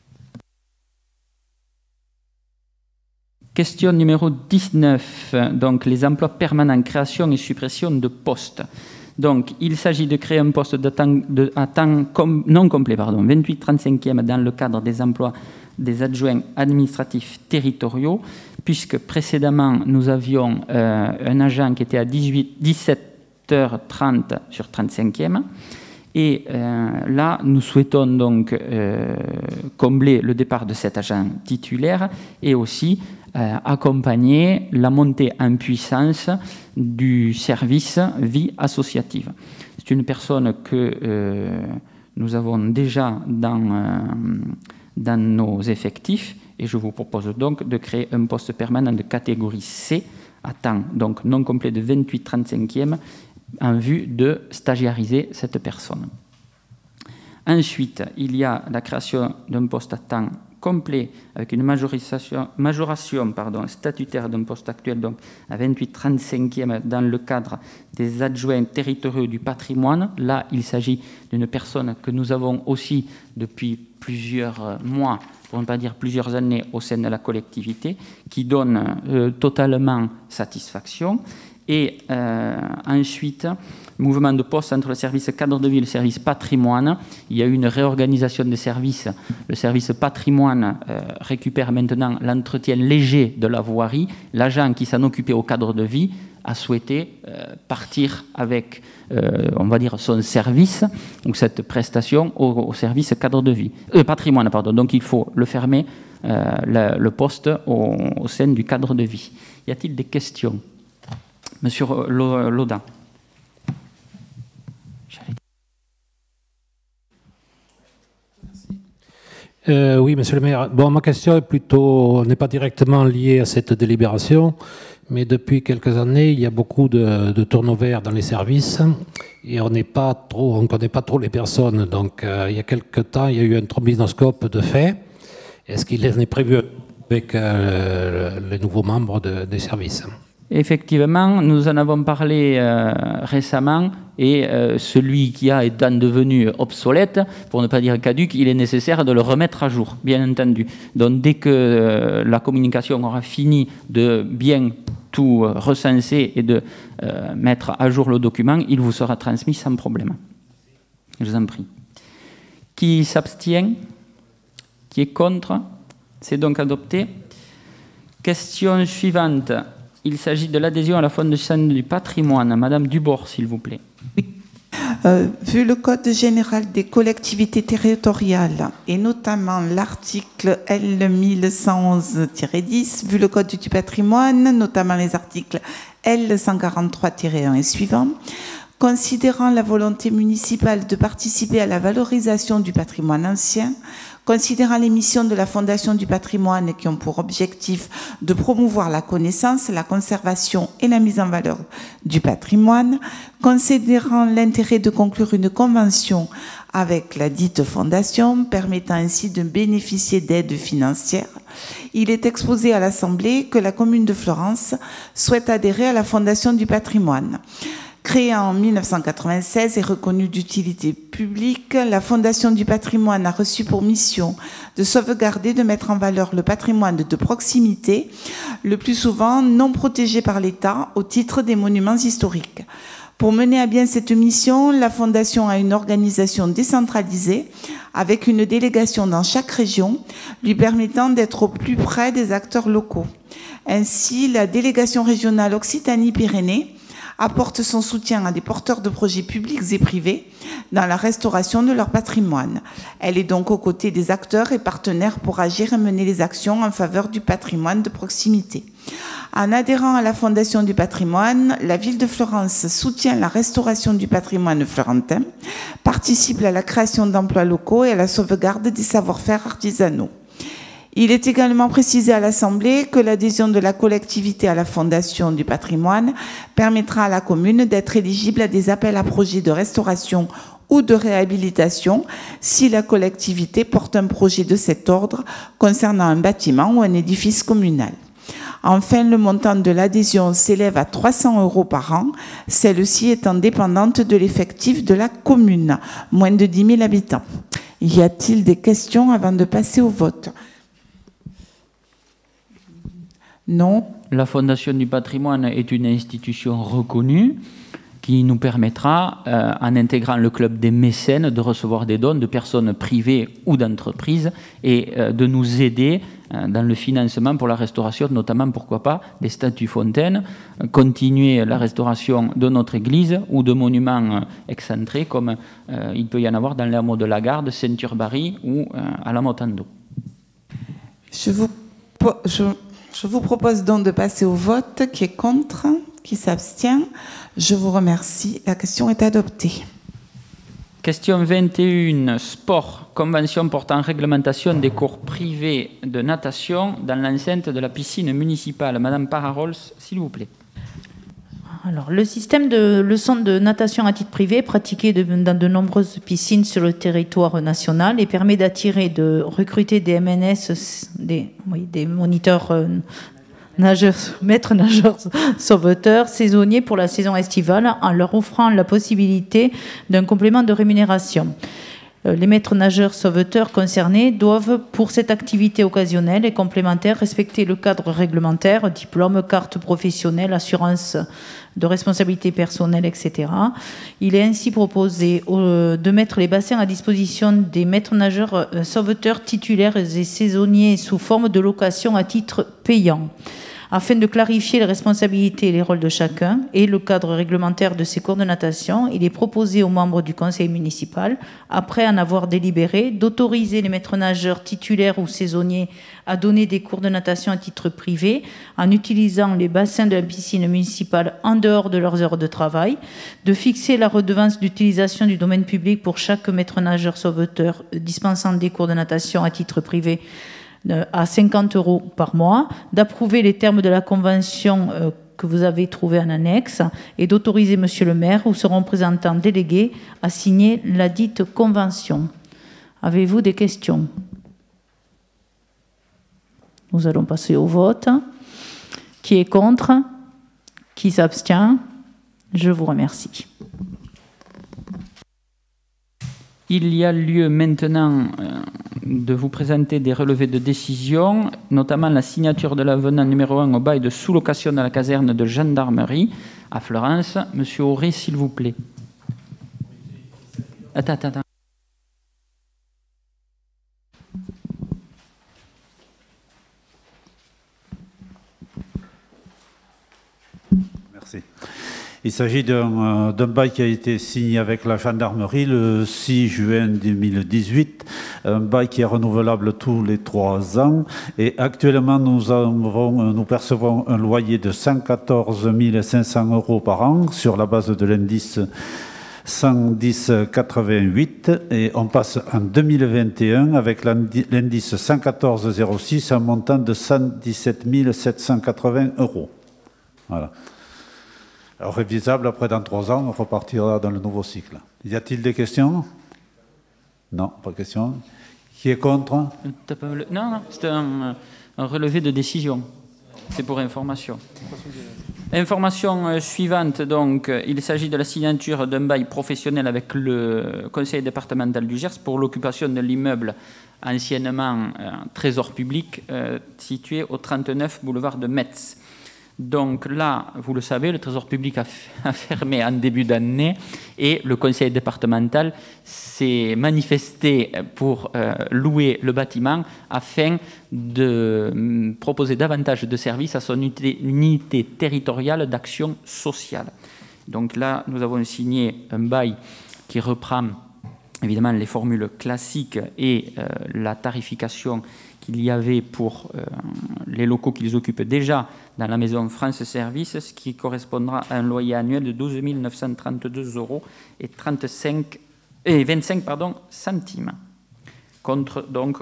Question numéro 19, donc les emplois permanents, création et suppression de postes. Donc, il s'agit de créer un poste à temps non complet, 28/35e dans le cadre des emplois des adjoints administratifs territoriaux, puisque précédemment, nous avions un agent qui était à 17h30 sur 35e. Et là, nous souhaitons donc combler le départ de cet agent titulaire et aussi accompagner la montée en puissance du service vie associative. C'est une personne que nous avons déjà dans nos effectifs et je vous propose donc de créer un poste permanent de catégorie C à temps, donc non complet de 28/35e en vue de stagiariser cette personne. Ensuite, il y a la création d'un poste à temps complet avec une majoration statutaire d'un poste actuel donc à 28,35e dans le cadre des adjoints territoriaux du patrimoine. Là, il s'agit d'une personne que nous avons aussi depuis plusieurs mois, pour ne pas dire plusieurs années, au sein de la collectivité, qui donne totalement satisfaction. Et ensuite, mouvement de poste entre le service cadre de vie et le service patrimoine. Il y a eu une réorganisation des services. Le service patrimoine récupère maintenant l'entretien léger de la voirie. L'agent qui s'en occupait au cadre de vie a souhaité partir avec, on va dire, son service, donc cette prestation, au service cadre de vie. Patrimoine, pardon. Donc il faut le fermer, le poste, au sein du cadre de vie. Y a-t-il des questions? Monsieur Laudin. Oui, monsieur le maire. Bon, ma question n'est pas directement liée à cette délibération, mais depuis quelques années, il y a beaucoup de turnover dans les services et on ne connaît pas trop les personnes. Donc, il y a quelques temps, il y a eu un trombinoscope de fait. Est-ce qu'il est prévu avec les nouveaux membres des services? Effectivement, nous en avons parlé récemment et celui qui étant devenu obsolète, pour ne pas dire caduc, il est nécessaire de le remettre à jour, bien entendu. Donc dès que la communication aura fini de bien tout recenser et de mettre à jour le document, il vous sera transmis sans problème. Je vous en prie. Qui s'abstient? Qui est contre? C'est donc adopté. Question suivante. Il s'agit de l'adhésion à la Fondation du patrimoine. Madame Dubord, s'il vous plaît. Oui. Vu le Code général des collectivités territoriales, et notamment l'article L1111-10, vu le Code du patrimoine, notamment les articles L143-1 et suivants, considérant la volonté municipale de participer à la valorisation du patrimoine ancien, considérant les missions de la Fondation du patrimoine qui ont pour objectif de promouvoir la connaissance, la conservation et la mise en valeur du patrimoine, considérant l'intérêt de conclure une convention avec la dite fondation, permettant ainsi de bénéficier d'aides financières, il est exposé à l'Assemblée que la commune de Florence souhaite adhérer à la Fondation du patrimoine. Créée en 1996 et reconnue d'utilité publique, la Fondation du patrimoine a reçu pour mission de sauvegarder et de mettre en valeur le patrimoine de proximité, le plus souvent non protégé par l'État au titre des monuments historiques. Pour mener à bien cette mission, la Fondation a une organisation décentralisée avec une délégation dans chaque région, lui permettant d'être au plus près des acteurs locaux. Ainsi, la délégation régionale Occitanie-Pyrénées apporte son soutien à des porteurs de projets publics et privés dans la restauration de leur patrimoine. Elle est donc aux côtés des acteurs et partenaires pour agir et mener les actions en faveur du patrimoine de proximité. En adhérant à la Fondation du patrimoine, la ville de Florence soutient la restauration du patrimoine florentin, participe à la création d'emplois locaux et à la sauvegarde des savoir-faire artisanaux. Il est également précisé à l'Assemblée que l'adhésion de la collectivité à la Fondation du patrimoine permettra à la commune d'être éligible à des appels à projets de restauration ou de réhabilitation si la collectivité porte un projet de cet ordre concernant un bâtiment ou un édifice communal. Enfin, le montant de l'adhésion s'élève à 300 € par an, celle-ci étant dépendante de l'effectif de la commune, moins de 10 000 habitants. Y a-t-il des questions avant de passer au vote ? Non. La Fondation du patrimoine est une institution reconnue qui nous permettra, en intégrant le club des mécènes, de recevoir des dons de personnes privées ou d'entreprises et de nous aider dans le financement pour la restauration, notamment, pourquoi pas, des statues fontaines, continuer la restauration de notre église ou de monuments excentrés comme il peut y en avoir dans les hameaux de la Garde, Saint-Urbarie ou à la Motando. Je vous propose donc de passer au vote. Qui est contre? Qui s'abstient? Je vous remercie. La question est adoptée. Question 21. Sport. Convention portant réglementation des cours privés de natation dans l'enceinte de la piscine municipale. Madame Pararols, s'il vous plaît. Alors, le système de leçons de natation à titre privé est pratiqué dans de nombreuses piscines sur le territoire national et permet d'attirer, de recruter des MNS, des moniteurs nageurs, maîtres nageurs sauveteurs saisonniers pour la saison estivale en leur offrant la possibilité d'un complément de rémunération. Les maîtres nageurs sauveteurs concernés doivent, pour cette activité occasionnelle et complémentaire, respecter le cadre réglementaire, diplôme, carte professionnelle, assurance de responsabilité personnelle, etc. Il est ainsi proposé de mettre les bassins à disposition des maîtres nageurs sauveteurs titulaires et saisonniers sous forme de location à titre payant. Afin de clarifier les responsabilités et les rôles de chacun et le cadre réglementaire de ces cours de natation, il est proposé aux membres du conseil municipal, après en avoir délibéré, d'autoriser les maîtres nageurs titulaires ou saisonniers à donner des cours de natation à titre privé en utilisant les bassins de la piscine municipale en dehors de leurs heures de travail, de fixer la redevance d'utilisation du domaine public pour chaque maître nageur sauveteur dispensant des cours de natation à titre privé à 50 € par mois, d'approuver les termes de la convention que vous avez trouvée en annexe et d'autoriser Monsieur le maire ou son représentant délégué à signer la dite convention. Avez-vous des questions? Nous allons passer au vote. Qui est contre? Qui s'abstient? Je vous remercie. Il y a lieu maintenant de vous présenter des relevés de décision, notamment la signature de l'avenant numéro 1 au bail de sous-location à la caserne de gendarmerie à Fleurance. Monsieur Auré, s'il vous plaît. Attends. Merci. Il s'agit d'un bail qui a été signé avec la gendarmerie le 6 juin 2018, un bail qui est renouvelable tous les 3 ans. Et actuellement, nous percevons un loyer de 114 500 € par an sur la base de l'indice 110,88 et on passe en 2021 avec l'indice 114,06, un montant de 117 780 €. Voilà. Alors, révisable, après dans 3 ans, on repartira dans le nouveau cycle. Y a-t-il des questions? Non, pas de questions. Qui est contre? Non, c'est un relevé de décision. C'est pour information. Information suivante, donc, il s'agit de la signature d'un bail professionnel avec le conseil départemental du Gers pour l'occupation de l'immeuble anciennement trésor public situé au 39 boulevard de Metz. Donc là, vous le savez, le Trésor public a fermé en début d'année et le conseil départemental s'est manifesté pour louer le bâtiment afin de proposer davantage de services à son unité territoriale d'action sociale. Donc là, nous avons signé un bail qui reprend évidemment les formules classiques et la tarification qu'il y avait pour les locaux qu'ils occupent déjà dans la maison France Service, ce qui correspondra à un loyer annuel de 12 932 € et 25 centimes, contre donc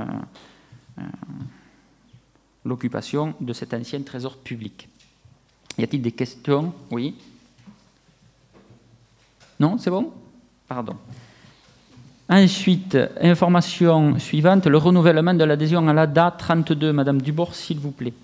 l'occupation de cet ancien trésor public. Y a-t-il des questions? Oui. Non, c'est bon? Pardon. Ensuite, information suivante, le renouvellement de l'adhésion à l'ADA 32. Madame Dubord, s'il vous plaît.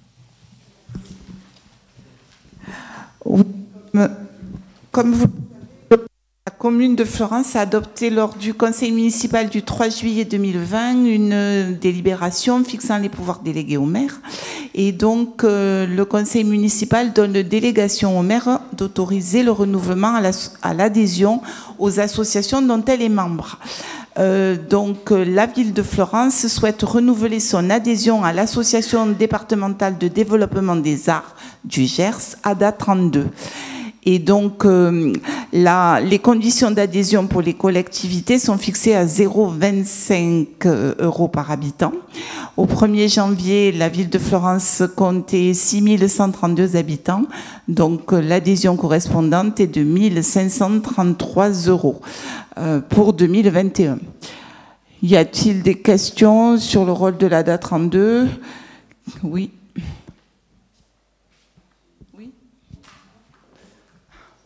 Comme vous la commune de Fleurance a adopté lors du conseil municipal du 3 juillet 2020 une délibération fixant les pouvoirs délégués au maire. Et donc, le conseil municipal donne délégation au maire d'autoriser le renouvellement à l'adhésion aux associations dont elle est membre. Donc, la ville de Fleurance souhaite renouveler son adhésion à l'association départementale de développement des arts du Gers, ADA 32. Et donc, les conditions d'adhésion pour les collectivités sont fixées à 0,25 € par habitant. Au 1er janvier, la ville de Fleurance comptait 6 132 habitants. Donc, l'adhésion correspondante est de 1 533 € pour 2021. Y a-t-il des questions sur le rôle de l'ADA 32? Oui.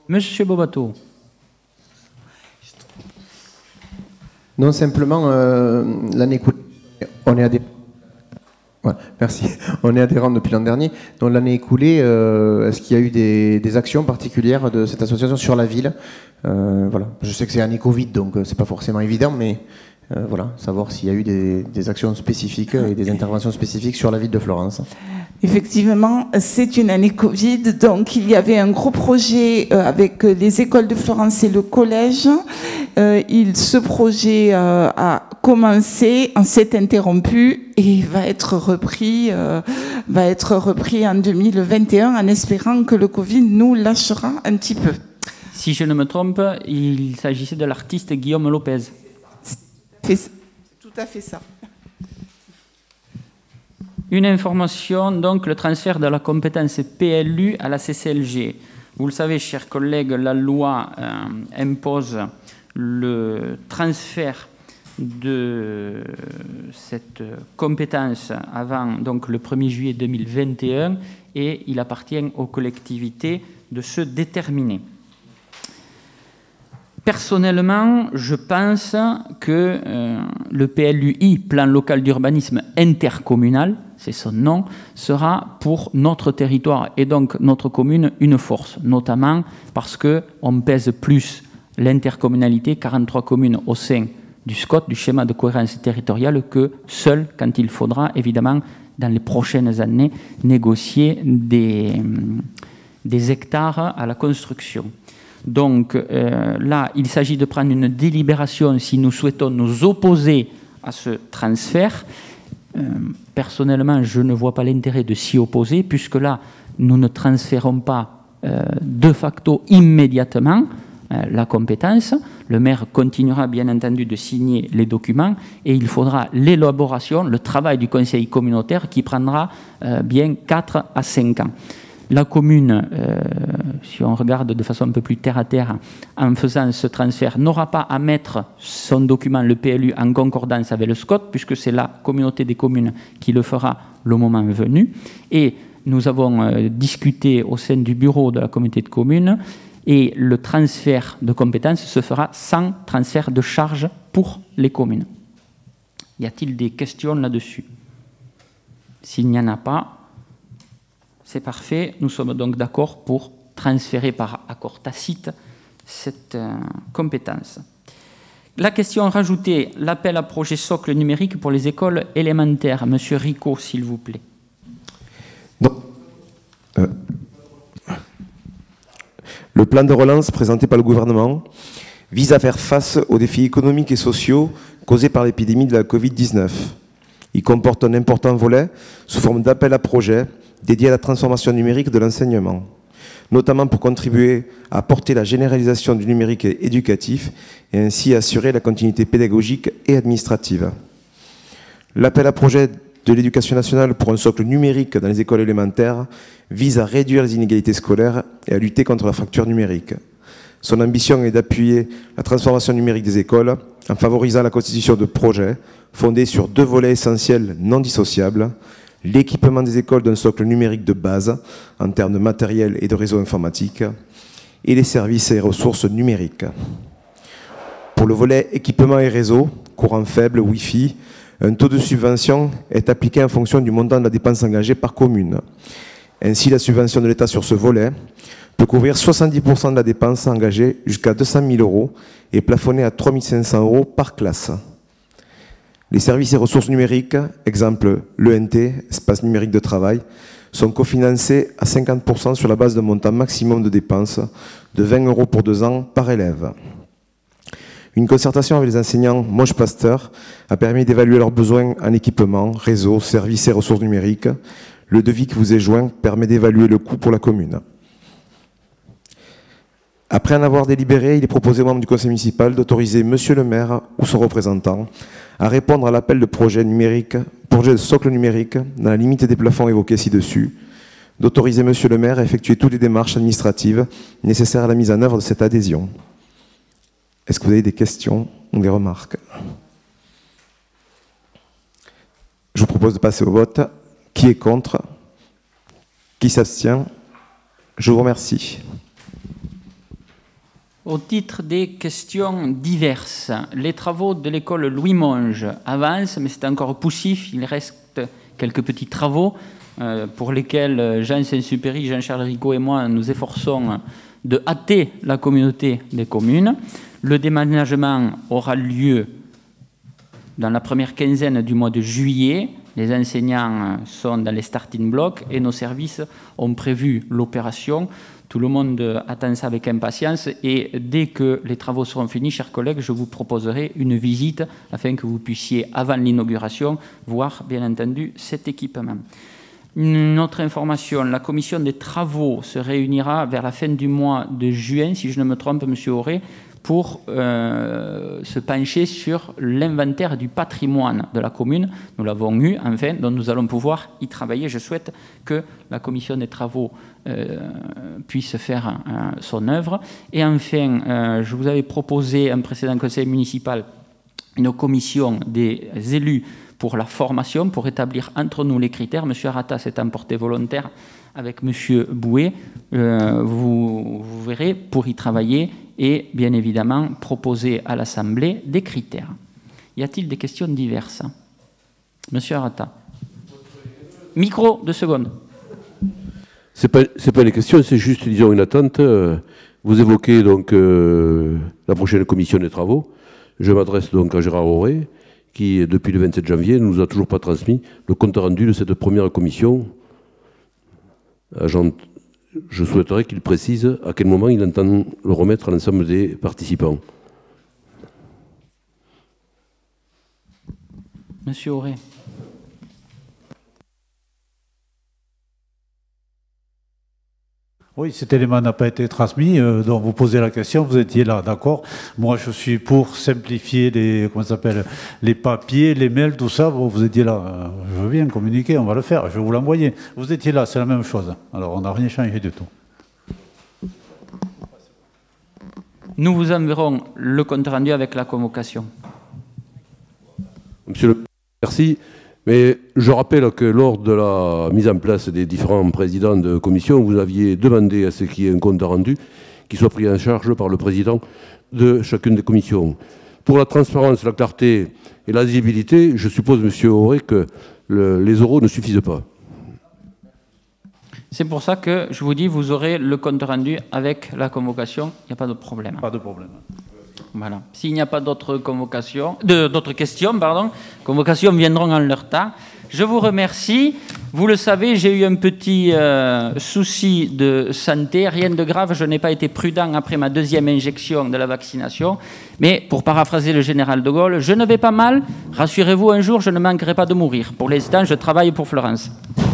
Monsieur Bobato. Non, simplement, l'année écoulée, on est adhérent. Ouais, merci. On est adhérent depuis l'an dernier. Donc l'année écoulée, est-ce qu'il y a eu des actions particulières de cette association sur la ville? Voilà. Je sais que c'est année Covid, donc c'est pas forcément évident, mais voilà, savoir s'il y a eu des actions spécifiques et des interventions spécifiques sur la ville de Florence. Effectivement, c'est une année Covid, donc il y avait un gros projet avec les écoles de Florence et le collège. Ce projet a commencé, s'est interrompu et va être repris en 2021 en espérant que le Covid nous lâchera un petit peu. Si je ne me trompe, il s'agissait de l'artiste Guillaume Lopez. C'est tout à fait ça. Une information, donc le transfert de la compétence PLU à la CCLG. Vous le savez, chers collègues, la loi impose le transfert de cette compétence avant donc, le 1er juillet 2021 et il appartient aux collectivités de se déterminer. Personnellement, je pense que le PLUI, Plan local d'urbanisme intercommunal, c'est son nom, sera pour notre territoire et donc notre commune une force, notamment parce qu'on pèse plus l'intercommunalité, 43 communes au sein du SCOT, du schéma de cohérence territoriale, que seul quand il faudra, évidemment, dans les prochaines années, négocier des hectares à la construction. Donc là, il s'agit de prendre une délibération si nous souhaitons nous opposer à ce transfert. Personnellement, je ne vois pas l'intérêt de s'y opposer, puisque là, nous ne transférons pas de facto immédiatement la compétence. Le maire continuera bien entendu de signer les documents et il faudra l'élaboration, le travail du conseil communautaire qui prendra bien 4 à 5 ans. La commune, si on regarde de façon un peu plus terre-à-terre, en faisant ce transfert, n'aura pas à mettre son document, le PLU, en concordance avec le SCOT, puisque c'est la communauté des communes qui le fera le moment venu. Et nous avons discuté au sein du bureau de la communauté de communes, et le transfert de compétences se fera sans transfert de charges pour les communes. Y a-t-il des questions là-dessus? S'il n'y en a pas, c'est parfait. Nous sommes donc d'accord pour transférer par accord tacite cette compétence. La question rajoutée, l'appel à projet socle numérique pour les écoles élémentaires. Monsieur Rico, s'il vous plaît. Le plan de relance présenté par le gouvernement vise à faire face aux défis économiques et sociaux causés par l'épidémie de la Covid-19. Il comporte un important volet sous forme d'appel à projet dédié à la transformation numérique de l'enseignement, notamment pour contribuer à porter la généralisation du numérique éducatif et ainsi assurer la continuité pédagogique et administrative. L'appel à projet de l'Éducation nationale pour un socle numérique dans les écoles élémentaires vise à réduire les inégalités scolaires et à lutter contre la fracture numérique. Son ambition est d'appuyer la transformation numérique des écoles en favorisant la constitution de projets fondés sur 2 volets essentiels non dissociables: l'équipement des écoles d'un socle numérique de base en termes de matériel et de réseau informatique et les services et ressources numériques. Pour le volet équipement et réseau, courant faible, Wi-Fi, un taux de subvention est appliqué en fonction du montant de la dépense engagée par commune. Ainsi, la subvention de l'État sur ce volet peut couvrir 70% de la dépense engagée jusqu'à 200 000 € et plafonner à 3 500 € par classe. Les services et ressources numériques, exemple l'ENT, espace numérique de travail, sont cofinancés à 50% sur la base d'un montant maximum de dépenses de 20 € pour 2 ans par élève. Une concertation avec les enseignants Monge Pasteur a permis d'évaluer leurs besoins en équipement, réseau, services et ressources numériques. Le devis qui vous est joint permet d'évaluer le coût pour la commune. Après en avoir délibéré, il est proposé aux membres du conseil municipal d'autoriser monsieur le maire ou son représentant à répondre à l'appel de projet de socle numérique dans la limite des plafonds évoqués ci-dessus, d'autoriser monsieur le maire à effectuer toutes les démarches administratives nécessaires à la mise en œuvre de cette adhésion. Est-ce que vous avez des questions ou des remarques? Je vous propose de passer au vote. Qui est contre? Qui s'abstient? Je vous remercie. Au titre des questions diverses, les travaux de l'école Louis Monge avancent, mais c'est encore poussif. Il reste quelques petits travaux pour lesquels Jean Saint-Supéry, Jean-Charles Rigaud et moi nous efforçons de hâter la communauté des communes. Le déménagement aura lieu dans la première quinzaine du mois de juillet. Les enseignants sont dans les starting blocks et nos services ont prévu l'opération. Tout le monde attend ça avec impatience et dès que les travaux seront finis, chers collègues, je vous proposerai une visite afin que vous puissiez, avant l'inauguration, voir bien entendu cet équipement. Une autre information, la commission des travaux se réunira vers la fin du mois de juin, si je ne me trompe, Monsieur Auré, pour se pencher sur l'inventaire du patrimoine de la commune. Nous l'avons eu, enfin, donc nous allons pouvoir y travailler. Je souhaite que la commission des travaux puisse faire son œuvre. Et enfin, je vous avais proposé un précédent conseil municipal une commission des élus pour la formation, pour établir entre nous les critères. Monsieur Arata s'est emporté volontaire avec Monsieur Bouet. Vous verrez, pour y travailler et bien évidemment proposer à l'Assemblée des critères. Y a-t-il des questions diverses? Monsieur Arata. Micro, 2 secondes. C'est pas les questions, c'est juste, disons, une attente. Vous évoquez donc la prochaine commission des travaux. Je m'adresse donc à Gérard Auré, qui, depuis le 27 janvier, ne nous a toujours pas transmis le compte rendu de cette première commission. Je souhaiterais qu'il précise à quel moment il entend le remettre à l'ensemble des participants. Monsieur Auré. Oui, cet élément n'a pas été transmis, donc vous posez la question, vous étiez là, d'accord. Moi, je suis pour simplifier les papiers, les mails, tout ça. Vous étiez là, je veux bien communiquer, on va le faire, je vais vous l'envoyer. Vous étiez là, c'est la même chose. Alors, on n'a rien changé du tout. Nous vous enverrons le compte rendu avec la convocation. Monsieur le merci. Mais je rappelle que lors de la mise en place des différents présidents de commission, vous aviez demandé à ce qu'il y ait un compte rendu qui soit pris en charge par le président de chacune des commissions. Pour la transparence, la clarté et la lisibilité, je suppose, Monsieur Auré, que les oraux ne suffisent pas. C'est pour ça que je vous dis, vous aurez le compte rendu avec la convocation, il n'y a pas de problème. Pas de problème. Voilà. S'il n'y a pas d'autres questions, convocations viendront en leur temps. Je vous remercie. Vous le savez, j'ai eu un petit souci de santé, rien de grave. Je n'ai pas été prudent après ma 2e injection de la vaccination. Mais pour paraphraser le général de Gaulle, je ne vais pas mal. Rassurez-vous, un jour, je ne manquerai pas de mourir. Pour l'instant, je travaille pour Florence.